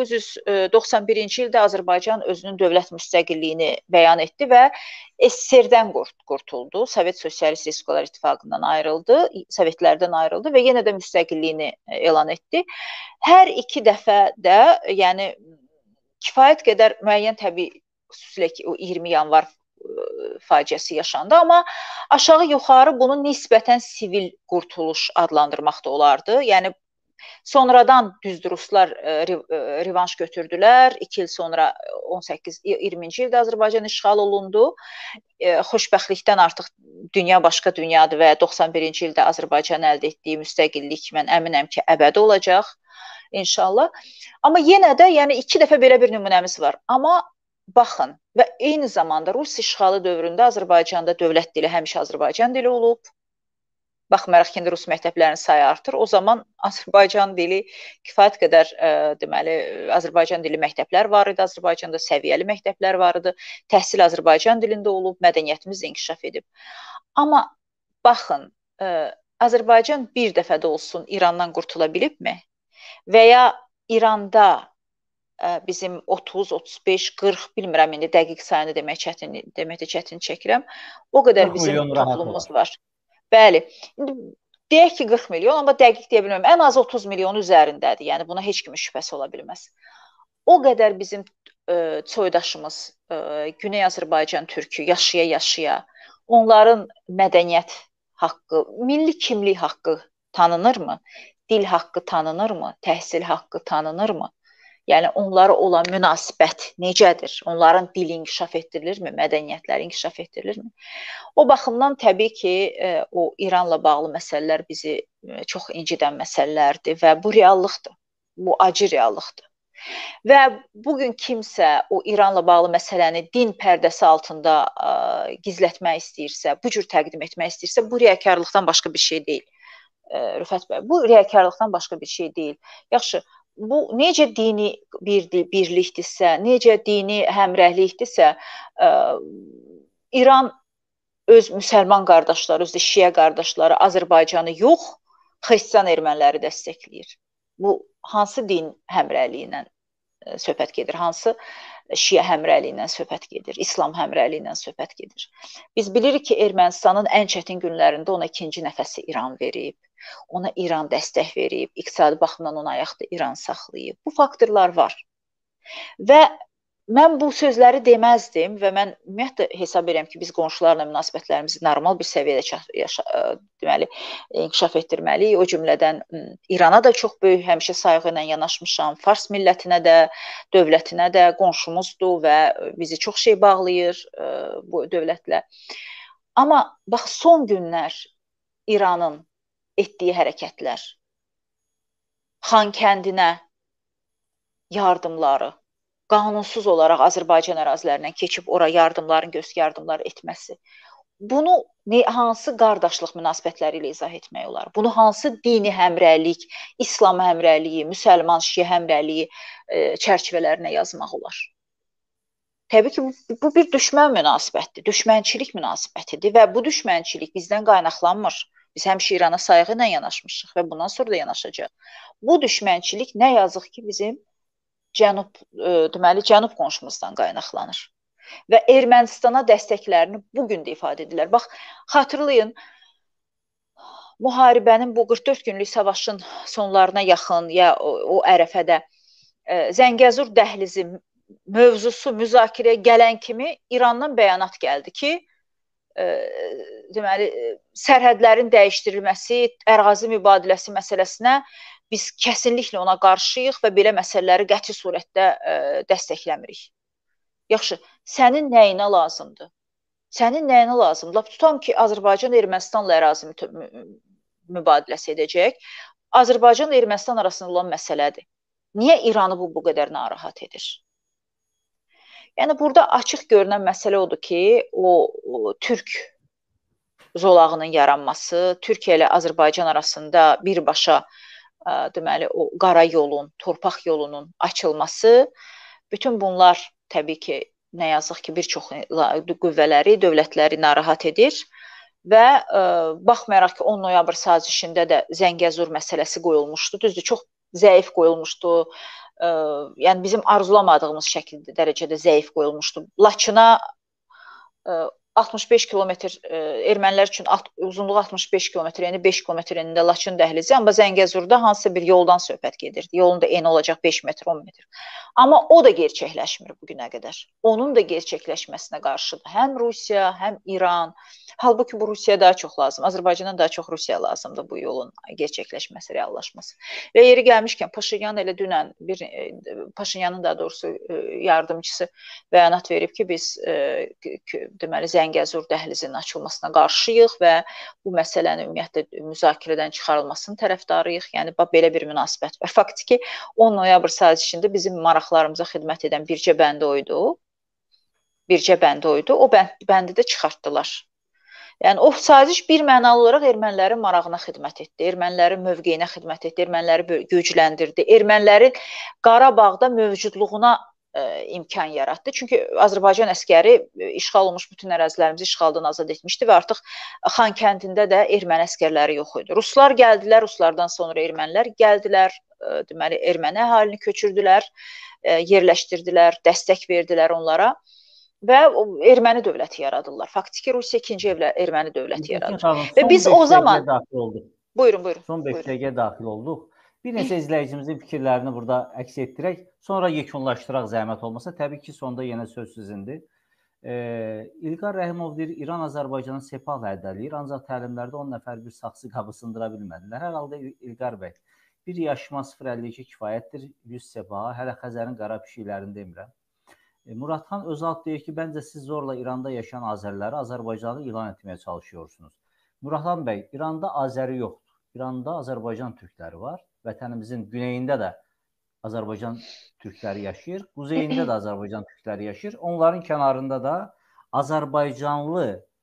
1991-ci ildə Azərbaycan özünün dövlət müstəqilliyini bəyan etdi və SSR-dən qurtuldu. Sovet Sosialist Respublikalar İttifaqından ayrıldı, Sovetlərdən ayrıldı və yenə də müstəqilliyini elan etdi. Hər iki dəfə də, yəni kifayət qədər müəyyən təbii, xüsusilə ki, o 20 yanvar faciəsi yaşandı, amma aşağı-yuxarı bunu nisbətən sivil qurtuluş adlandırmaq da olardı. Yəni sonradan düzdür Ruslar revanş götürdülər. 2 il sonra 20-ci ildə Azərbaycan işğal olundu. Xoşbəxtlikdən artıq dünya başqa dünyadır və 91-ci ildə Azərbaycan əldə etdiyi müstəqillik mən əminəm ki, əbədi olacaq inşallah. Amma yenə də yəni 2 dəfə belə bir nümunəmiz var. Amma baxın və eyni zamanda Rus işğalı dövründə Azərbaycanda dövlət dili həmişə Azərbaycan dili olub. Baxmayaraq ki, Rus məktəblərinin sayı artır. O zaman Azərbaycan dili kifayət qədər deməli Azərbaycan dili məktəblər var idi, Azərbaycanda səviyyəli məktəblər var idi. Təhsil Azərbaycan dilində olub, mədəniyyətimiz inkişaf edib. Amma baxın, Azərbaycan bir dəfə də olsun İrandan qurtula bilibmi? Və ya İranda bizim 30, 35, 40 bilmirəm indi dəqiq sayını deməkdə çətin çəkirəm. O qədər bizim toplumumuz var. Bəli. İndi deyək ki 40 milyon, amma dəqiq deyə bilmirəm. Ən az 30 milyon üzərindədir. Yəni buna heç kimin şübhəsi ola bilməz. o qədər bizim soydaşımız Güney Azərbaycan türkü yaşaya-yaşaya onların mədəniyyət haqqı, milli kimlik haqqı tanınırmı? Dil haqqı tanınırmı? Təhsil haqqı tanınırmı? Yəni onlara olan münasibət necədir? Onların dili inkişaf etdirilirmi? Mədəniyyətləri inkişaf etdirilirmi? O baxımdan təbii ki, o İranla bağlı məsələlər bizi çox incidən məsələlərdir və bu reallıqdır. Bu acı reallıqdır. Və bugün kimsə o İranla bağlı məsələni din pərdəsi altında gizlətmək istəyirsə, bu cür təqdim etmək istəyirsə, bu riyakarlıqdan başqa bir şey deyil. Rüfət bəy, bu riyakarlıqdan başqa bir şey deyil. Yaxşı, bu necə dini birlikdirsə, necə dini həmrəylikdirsə, İran öz müsəlman qardaşları, öz şiə qardaşları Azərbaycanı yox, xristian erməniləri dəstəkləyir. Bu hansı din həmrəyliyi ilə söhbət gedir? Hansı şiə həmrəyliyi ilə söhbət gedir? İslam həmrəyliyi ilə söhbət gedir? Biz bilirik ki, Ermənistanın ən çətin günlərində ona ikinci nəfəsi İran verib, ona İran dəstək verib, iqtisadi baxımdan onu ayaqda İran saxlayıb. Bu faktorlar var. Və mən bu sözləri deməzdim və mən ümumiyyətlə hesab edirəm ki, biz qonşularla münasibətlərimizi normal bir səviyyədə deməli, inkişaf etdirməliyik. O cümlədən İrana da çox böyük həmişə sayğı ilə yanaşmışam. Fars millətinə də, dövlətinə də qonşumuzdur və bizi çox şey bağlayır bu dövlətlə. Amma bax, son günlər İranın etdiyi hərəkətlər, Xankəndinə yardımları, qanunsuz olaraq Azərbaycan ərazilərindən keçib ora yardımlar etməsi. Bunu hansı qardaşlıq münasibətləri ilə izah etmək olar? Bunu hansı dini həmrəylik, İslam həmrəyliyi, müsəlman şiə həmrəyliyi çərçivələrinə yazmaq olar? Təbii ki, bu bir düşmən münasibətdir, düşmənçilik münasibətidir və bu düşmənçilik bizdən qaynaqlanmır. Biz həmişə İrana sayğı ilə yanaşmışıq və bundan sonra da yanaşacaq. Bu düşmənçilik nə yazıq ki, bizim cənub qonşumuzdan qaynaqlanır. Və Ermənistana dəstəklərini bugün də ifadə edirlər. Bax, xatırlayın, müharibənin bu 44 günlük savaşın sonlarına yaxın ya o ərəfədə Zəngəzur dəhlizi mövzusu müzakirəyə gələn kimi İrandan bəyanat gəldi ki, deməli, sərhədlərin dəyişdirilməsi, ərazi mübadiləsi məsələsinə biz kəsinliklə ona qarşıyıq və belə məsələləri qəti surətdə dəstəkləmirik. Yaxşı, sənin nəyinə lazımdır? Sənin nəyinə lazımdır? Tutam ki, Azərbaycan Ermənistanla ərazi mübadiləsi edəcək. Azərbaycan Ermənistan arasında olan məsələdir. Niyə İranı bu qədər narahat edir? Yəni, burada açıq görünən məsələ odur ki, o türk zolağının yaranması, Türkiyə ilə Azərbaycan arasında birbaşa deməli, o qara yolun, torpaq yolunun açılması, bütün bunlar təbii ki, nə yazıq ki, bir çox qüvvələri, dövlətləri narahat edir və baxmayaraq ki, 10 noyabr sazişində də Zəngəzur məsələsi qoyulmuşdu, düzdür, çox zəif qoyulmuşdu, yəni bizim arzulamadığımız şəkildə dərəcədə zəif qoyulmuşdu. Laçına 65 kilometr, ermənilər üçün uzunluğu 65 kilometr, yəni 5 kilometr enində Laçın dəhlizi, amma Zəngəzurda hansısa bir yoldan söhbət gedirdi. Yolun da eni olacaq 5 metr, 10 metr. Amma o da gerçəkləşmir bugünə qədər. Onun da gerçəkləşməsinə qarşıdır həm Rusiya, həm İran. Halbuki bu Rusiyaya daha çox lazım. Azərbaycandan daha çox Rusiya lazımdır bu yolun gerçəkləşməsi, reallaşması. Və yeri gəlmişkən Paşinyan elə dünən Paşinyanın daha doğrusu yardımcısı bəyanat verib ki, biz deməli Zəngəzur dəhlizinin açılmasına qarşıyıq və bu məsələni ümumiyyətlə müzakirədən çıxarılmasının tərəfdarıyıq. Yəni belə bir münasibət var. Faktiki 10 noyabr sazişində bizim maraqlarımıza xidmət edən bircə bəndi oydu. Bircə bəndi oydu. O bəndi də çıxartdılar. Yəni o saziş bir mənalı olaraq ermənilərin marağına xidmət etdi, ermənilərin mövqeyinə xidmət etdi, erməniləri gücləndirdi, ermənilərin Qarabağda mövcudluğuna imkan yaratdı. Çünki Azərbaycan əskəri işğal olmuş bütün ərazilərimizi işğaldan azad etmişdi və artıq Xankəndində də erməni əskərləri yox idi. Ruslar gəldilər, Ruslardan sonra ermənilər gəldilər, deməli erməni əhalini köçürdülər, yerləşdirdilər, dəstək verdilər onlara. Və erməni dövləti yaradırlar. Faktiki Rusiya ikinci erməni dövləti yaradır. Və biz o zaman... Buyurun. Son 5 dəqiqə daxil olduq. Bir neçə izləyicimizin fikirlərini burada əks etdirək, sonra yekunlaşdıraq zəhmət olmasa. Təbii ki, sonda yenə söz sizindir. İlqar Rəhimov deyir, İran Azərbaycanın sepah hədələyir, ancaq təlimlərdə 10 nəfər bir saxsı qabı sındıra bilmədilər. Hər halda İlqar bəy, bir yaşıma 0,52 kifayətdir, 100 sepaha, hələ Xəzərin qara pişiklərini demirəm. Muradxan Özalp deyir ki, bəncə siz zorla İranda yaşayan Azəriləri Azərbaycanı ilan etməyə çalışıyorsunuz. Muradxan bəy, İranda Azəri yoxdur. İranda Azərbaycan türkləri var. Vətənimizin güneyində də Azərbaycan türkləri yaşayır, quzeyində də Azərbaycan türkləri yaşayır. Onların kənarında da Azərbaycanlı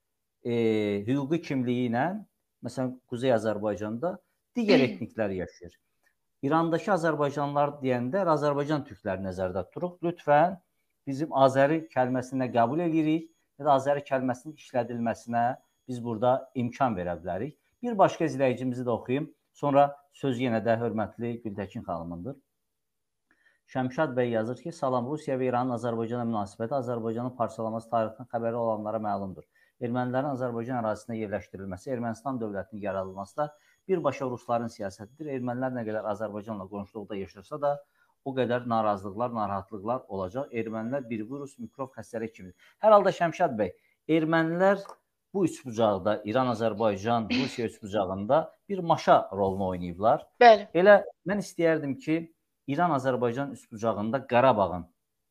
hüquqi kimliyi ilə, məsələn, Quzey Azərbaycanda digər etniklər yaşayır. İrandakı Azərbaycanlılar deyəndə Azərbaycan türkləri nəzərdə tuturuq. Lütfən bizim Azəri kəlməsini qəbul edirik ya da Azəri kəlməsinin işlədilməsinə biz burada imkan verə bilərik. Bir başqa izləyicimizi də oxuyayım. Sonra söz yenə də hörmətli Gültəkin xanımındır. Şəmşad bəy yazır ki, salam, Rusiya və İranın Azərbaycana münasibəti Azərbaycanın parçalaması tarixdən xəbəri olanlara məlumdur. Ermənilərin Azərbaycan ərazisində yerləşdirilməsi, Ermənistan dövlətinin yaradılması da birbaşa Rusların siyasətidir. Ermənilər nə qədər Azərbaycanla qonşuluqda yaşarsa da o qədər narazılıqlar, narahatlıqlar olacaq. Ermənilər bir virus, mikrob, xəstəlik kimidir. Hər halda Şəmşad bəy, ermənilər bu üçbucaqda, İran, Azərbaycan, Rusiya üçbucağında bir maşa rolunu oynayıblar. Bəli. Elə mən istəyərdim ki, İran, Azərbaycan üçbucağında Qarabağın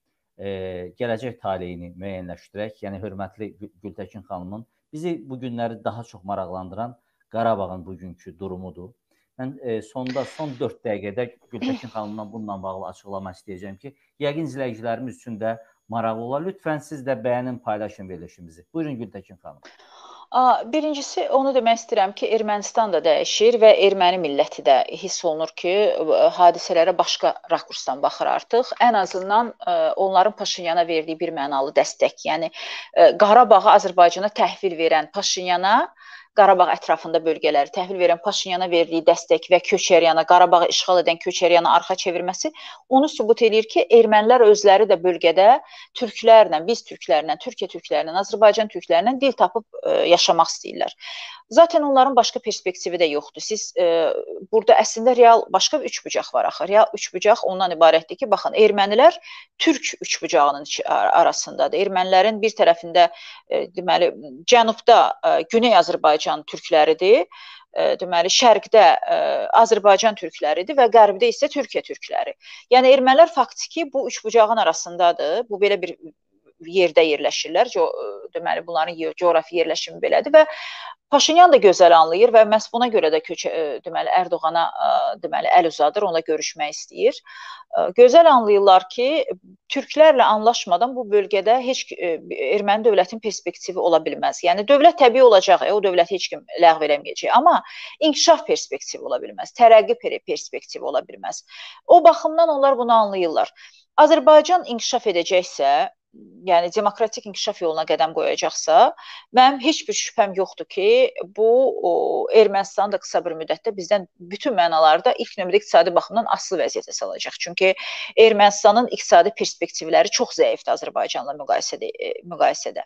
gələcək taleyini müəyyənləşdirək. Yəni, hörmətli Gültəkin xanımın bizi bu günləri daha çox maraqlandıran Qarabağın bugünkü durumudur. Mən son 4 dəqiqədə Gültəkin xanımdan bununla bağlı açıqlama istəyəcəm ki, yəqin izləyicilərimiz üçün də maraqlı olar. Lütfən siz də bəyənin, paylaşın verilişimizi. Buyurun Gültəkin xanım. Birincisi, onu demək istəyirəm ki, Ermənistan da dəyişir və erməni milləti də hiss olunur ki, hadisələrə başqa rakursdan baxır artıq. Ən azından onların Paşinyana verdiyi bir mənalı dəstək, yəni Qarabağı Azərbaycana təhvil verən Paşinyana, Qarabağ ətrafında bölgələri təhvil verən Paşinyana verdiyi dəstək və Köçəryana, Qarabağı işğal edən Köçəryana arxa çevirməsi onu sübut edir ki, ermənilər özləri də bölgədə türklərlə, biz türklərlə, Türkiyə türklərlə, Azərbaycan türklərlə dil tapıb yaşamaq istəyirlər. Zaten onların başqa perspektivi də yoxdur. Siz burada əslində real başqa bir üçbucaq var axı. Real üçbucaq ondan ibarətdir ki, baxın, ermənilər türk üçbucağının arasındadır. Ermənilərin bir tərəfində deməli cənubda Güney Azərbaycan türkləridir. Deməli şərqdə Azərbaycan türkləridir və qərbdə isə Türkiyə türkləri. Yəni ermənilər faktiki bu üçbucağın arasındadır. Bu belə bir yerdə yerləşirlər. Deməli bunların coğrafi yerləşimi belədir və Paşinyan da gözəl anlayır və məhz buna görə də deməli Ərdoğana deməli əl uzadır, onunla görüşmək istəyir. Gözəl anlayırlar ki, türklərlə anlaşmadan bu bölgədə heç erməni dövlətin perspektivi ola bilməz. Yəni dövlət təbii olacaq, o dövləti heç kim ləğv eləməyəcək, amma inkişaf perspektivi ola bilməz, tərəqqi perspektivi ola bilməz. O baxımdan onlar bunu anlayırlar. Azərbaycan inkişaf edəcəksə, yəni demokratik inkişaf yoluna qədəm qoyacaqsa, mənim heç bir şübhəm yoxdur ki, bu Ermənistanı da qısa bir müddətdə bizdən bütün mənalarda ilk növbədə iqtisadi baxımdan asılı vəziyyətə salacaq. Çünki Ermənistanın iqtisadi perspektivləri çox zəifdir Azərbaycanla müqayisədə.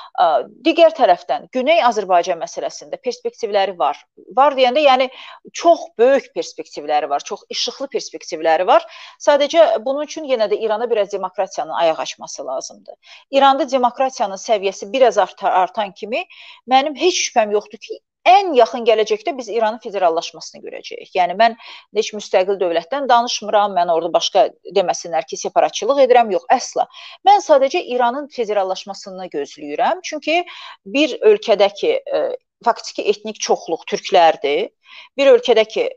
Digər tərəfdən Güney Azərbaycan məsələsində perspektivləri var. Var deyəndə, yəni çox böyük perspektivləri var, çox işıqlı perspektivləri var. Sadəcə bunun üçün yenə də İrana biraz demokratiyanın ayaq açması lazımdır. İranda demokratiyanın səviyyəsi biraz artan kimi mənim heç şübhəm yoxdur ki, ən yaxın gələcəkdə biz İranın federallaşmasını görəcəyik. Yəni mən heç müstəqil dövlətdən danışmıram, mən orada başqa deməsinlər ki, separatçılıq edirəm, yox, əsla. Mən sadəcə İranın federallaşmasını gözləyirəm. Çünki bir ölkədəki faktiki etnik çoxluq türklərdir. Bir ölkədə ki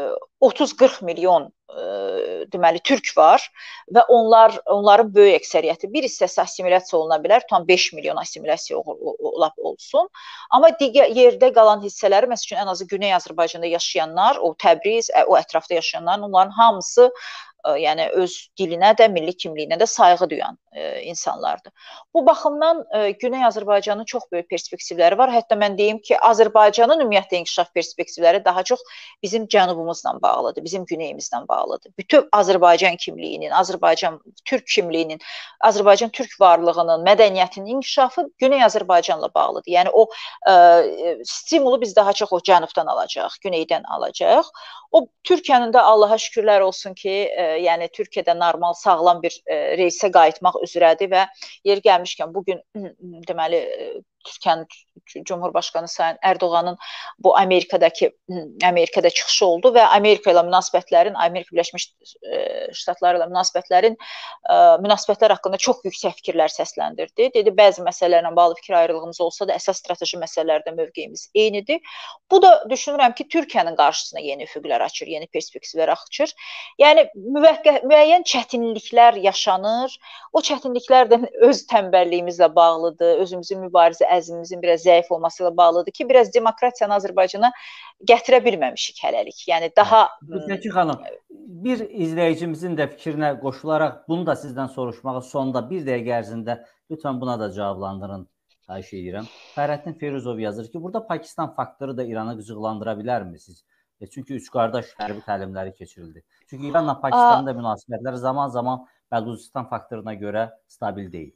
30-40 milyon deməli türk var və onların böyük əksəriyyəti bir hissəsi assimilyasiya oluna bilər, tam 5 milyon assimilyasiya olsun. Amma digər yerdə qalan hissələri, məsələn ən azı Güney Azərbaycanda yaşayanlar, o Təbriz, o ətrafda yaşayanlar, onların hamısı yəni öz dilinə də, milli kimliyinə də sayğı duyan insanlardır. Bu baxımdan Güney Azərbaycanın çox böyük perspektivləri var. Hətta mən deyim ki, Azərbaycanın ümumiyyətlə inkişaf perspektivləri daha çox bizim cənubumuzla bağlıdır, bizim güneyimizlə bağlıdır. Bütün Azərbaycan kimliyinin, Azərbaycan Türk kimliyinin, Azərbaycan Türk varlığının, mədəniyyətinin inkişafı Güney Azərbaycanla bağlıdır. Yəni o stimulu biz daha çox o cənubdan alacağıq, güneydən alacağıq. O Türkiyənin də Allaha şükürlər olsun ki, yəni Türkiyədə normal, sağlam bir reysə qayıtmaq üzrədir və yeri gəlmişkən bugün deməli Türkiyənin Cumhurbaşqanı Sayın Ərdoğanın bu Amerikada çıxışı oldu və Amerika ilə münasibətlərin, Amerika Birləşmiş Ştatları ilə münasibətlər haqqında çox yüksək fikirlər səsləndirdi. Dedi, bəzi məsələlərlə bağlı fikir ayrılığımız olsa da əsas strateji məsələlərdə mövqeyimiz eynidir. Bu da düşünürəm ki, Türkiyənin qarşısına yeni üfüqlər açır, yeni perspektivlər açır. Yəni müəyyən çətinliklər yaşanır. O çətinliklər də öz tənbəlliyimizlə bağlıdır, özümüzün mübarizə əzmimizin biraz zəif olması ilə bağlıdır ki, biraz demokratiyanı Azərbaycana gətirə bilməmişik hələlik. Yəni daha... Peki xanım, bir izləyicimizin də fikrinə qoşularaq bunu da sizdən soruşmağa sonda bir dəqiqə ərzində lütfən buna da cavablandırın, xahiş edirəm. Fəxrəddin Firuzov yazır ki, burada Pakistan faktoru da İranı qıcıqlandıra bilərmi siz? Çünki üç qardaş hərbi təlimləri keçirildi. Çünki İranla Pakistanın da münasibətləri zaman-zaman Bəlucistan faktoruna görə stabil deyil.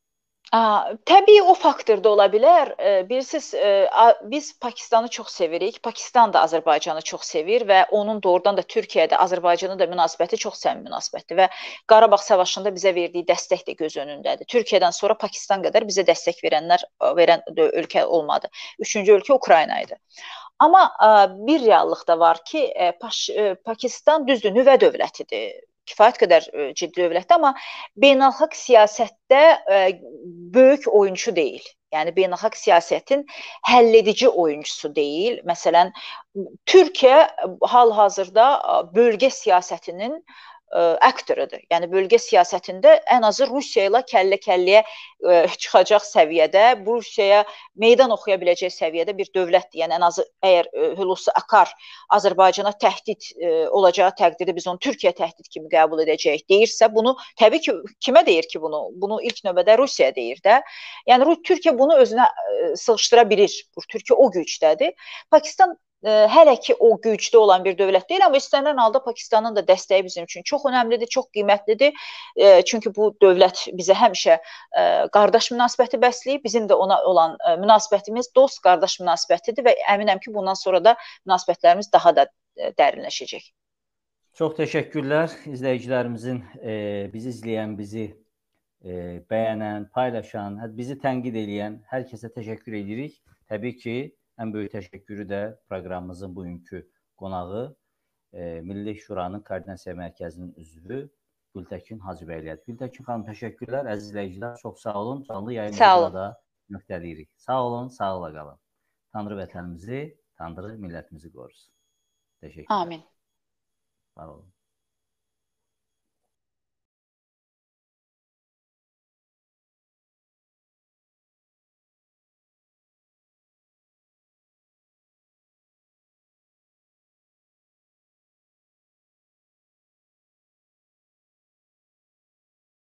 Təbii o faktor da ola bilər. Bilirsiniz, biz Pakistanı çox sevirik. Pakistan da Azərbaycanı çox sevir və onun doğrudan da Türkiyədə Azərbaycanın da münasibəti çox səmimi münasibətdir və Qarabağ savaşında bizə verdiyi dəstək də göz önündədir. Türkiyədən sonra Pakistan qədər bizə dəstək verən ölkə olmadı. Üçüncü ölkə Ukrayna idi. Amma bir reallıq da var ki, Pakistan düzdür, nüvə dövlətidir. Kifayət qədər ciddi dövlətdir, amma beynəlxalq siyasətdə böyük oyunçu deyil. Yəni beynəlxalq siyasətin həlledici oyuncusu deyil. Məsələn, Türkiyə hal-hazırda bölgə siyasətinin aktorudur. Yəni bölgə siyasətində ən azı Rusiya ilə kəllə-kəlləyə çıxacaq səviyyədə, bu Rusiyaya meydan oxuya biləcək səviyyədə bir dövlətdir. Yəni ən azı əgər Hulusi Akar Azərbaycana təhdid olacağı təqdirdə biz onu Türkiyə təhdid kimi qəbul edəcəyik deyirsə, bunu təbii ki, kimə deyir ki bunu? Bunu ilk növbədə Rusiya deyir də. Yəni Türkiyə bunu özünə sığışdıra bilir. Türkiyə o gücdədir. Pakistan hələ ki o gücdə olan bir dövlət deyil, amma istənilən halda Pakistanın da dəstəyi bizim üçün çox önəmlidir, çox qiymətlidir. Çünki bu dövlət bizə həmişə qardaş münasibəti bəsləyib, bizim də ona olan münasibətimiz dost, qardaş münasibətidir və əminəm ki, bundan sonra da münasibətlərimiz daha da dərinləşəcək. Çox təşəkkürlər izləyicilərimizin, bizi izləyən, bizi bəyənən, paylaşan, bizi tənqid edən hər kəsə təşəkkür edirik. Təbii ki, ən böyük təşəkkürü də proqramımızın bugünkü qonağı Milli Şuranın Koordinasiya Mərkəzinin üzvü Gültəkin Hacıbəyliyədir. Gültəkin xanım, təşəkkürlər. Əziz izləyicilər, çox sağ olun. Canlı yayınımızda da nöqtələyirik. Sağ olun, sağlıqla qalın. Tanrı vətənimizi, Tanrı millətimizi qorusun. Təşəkkürlər. Amin. Sağ olun.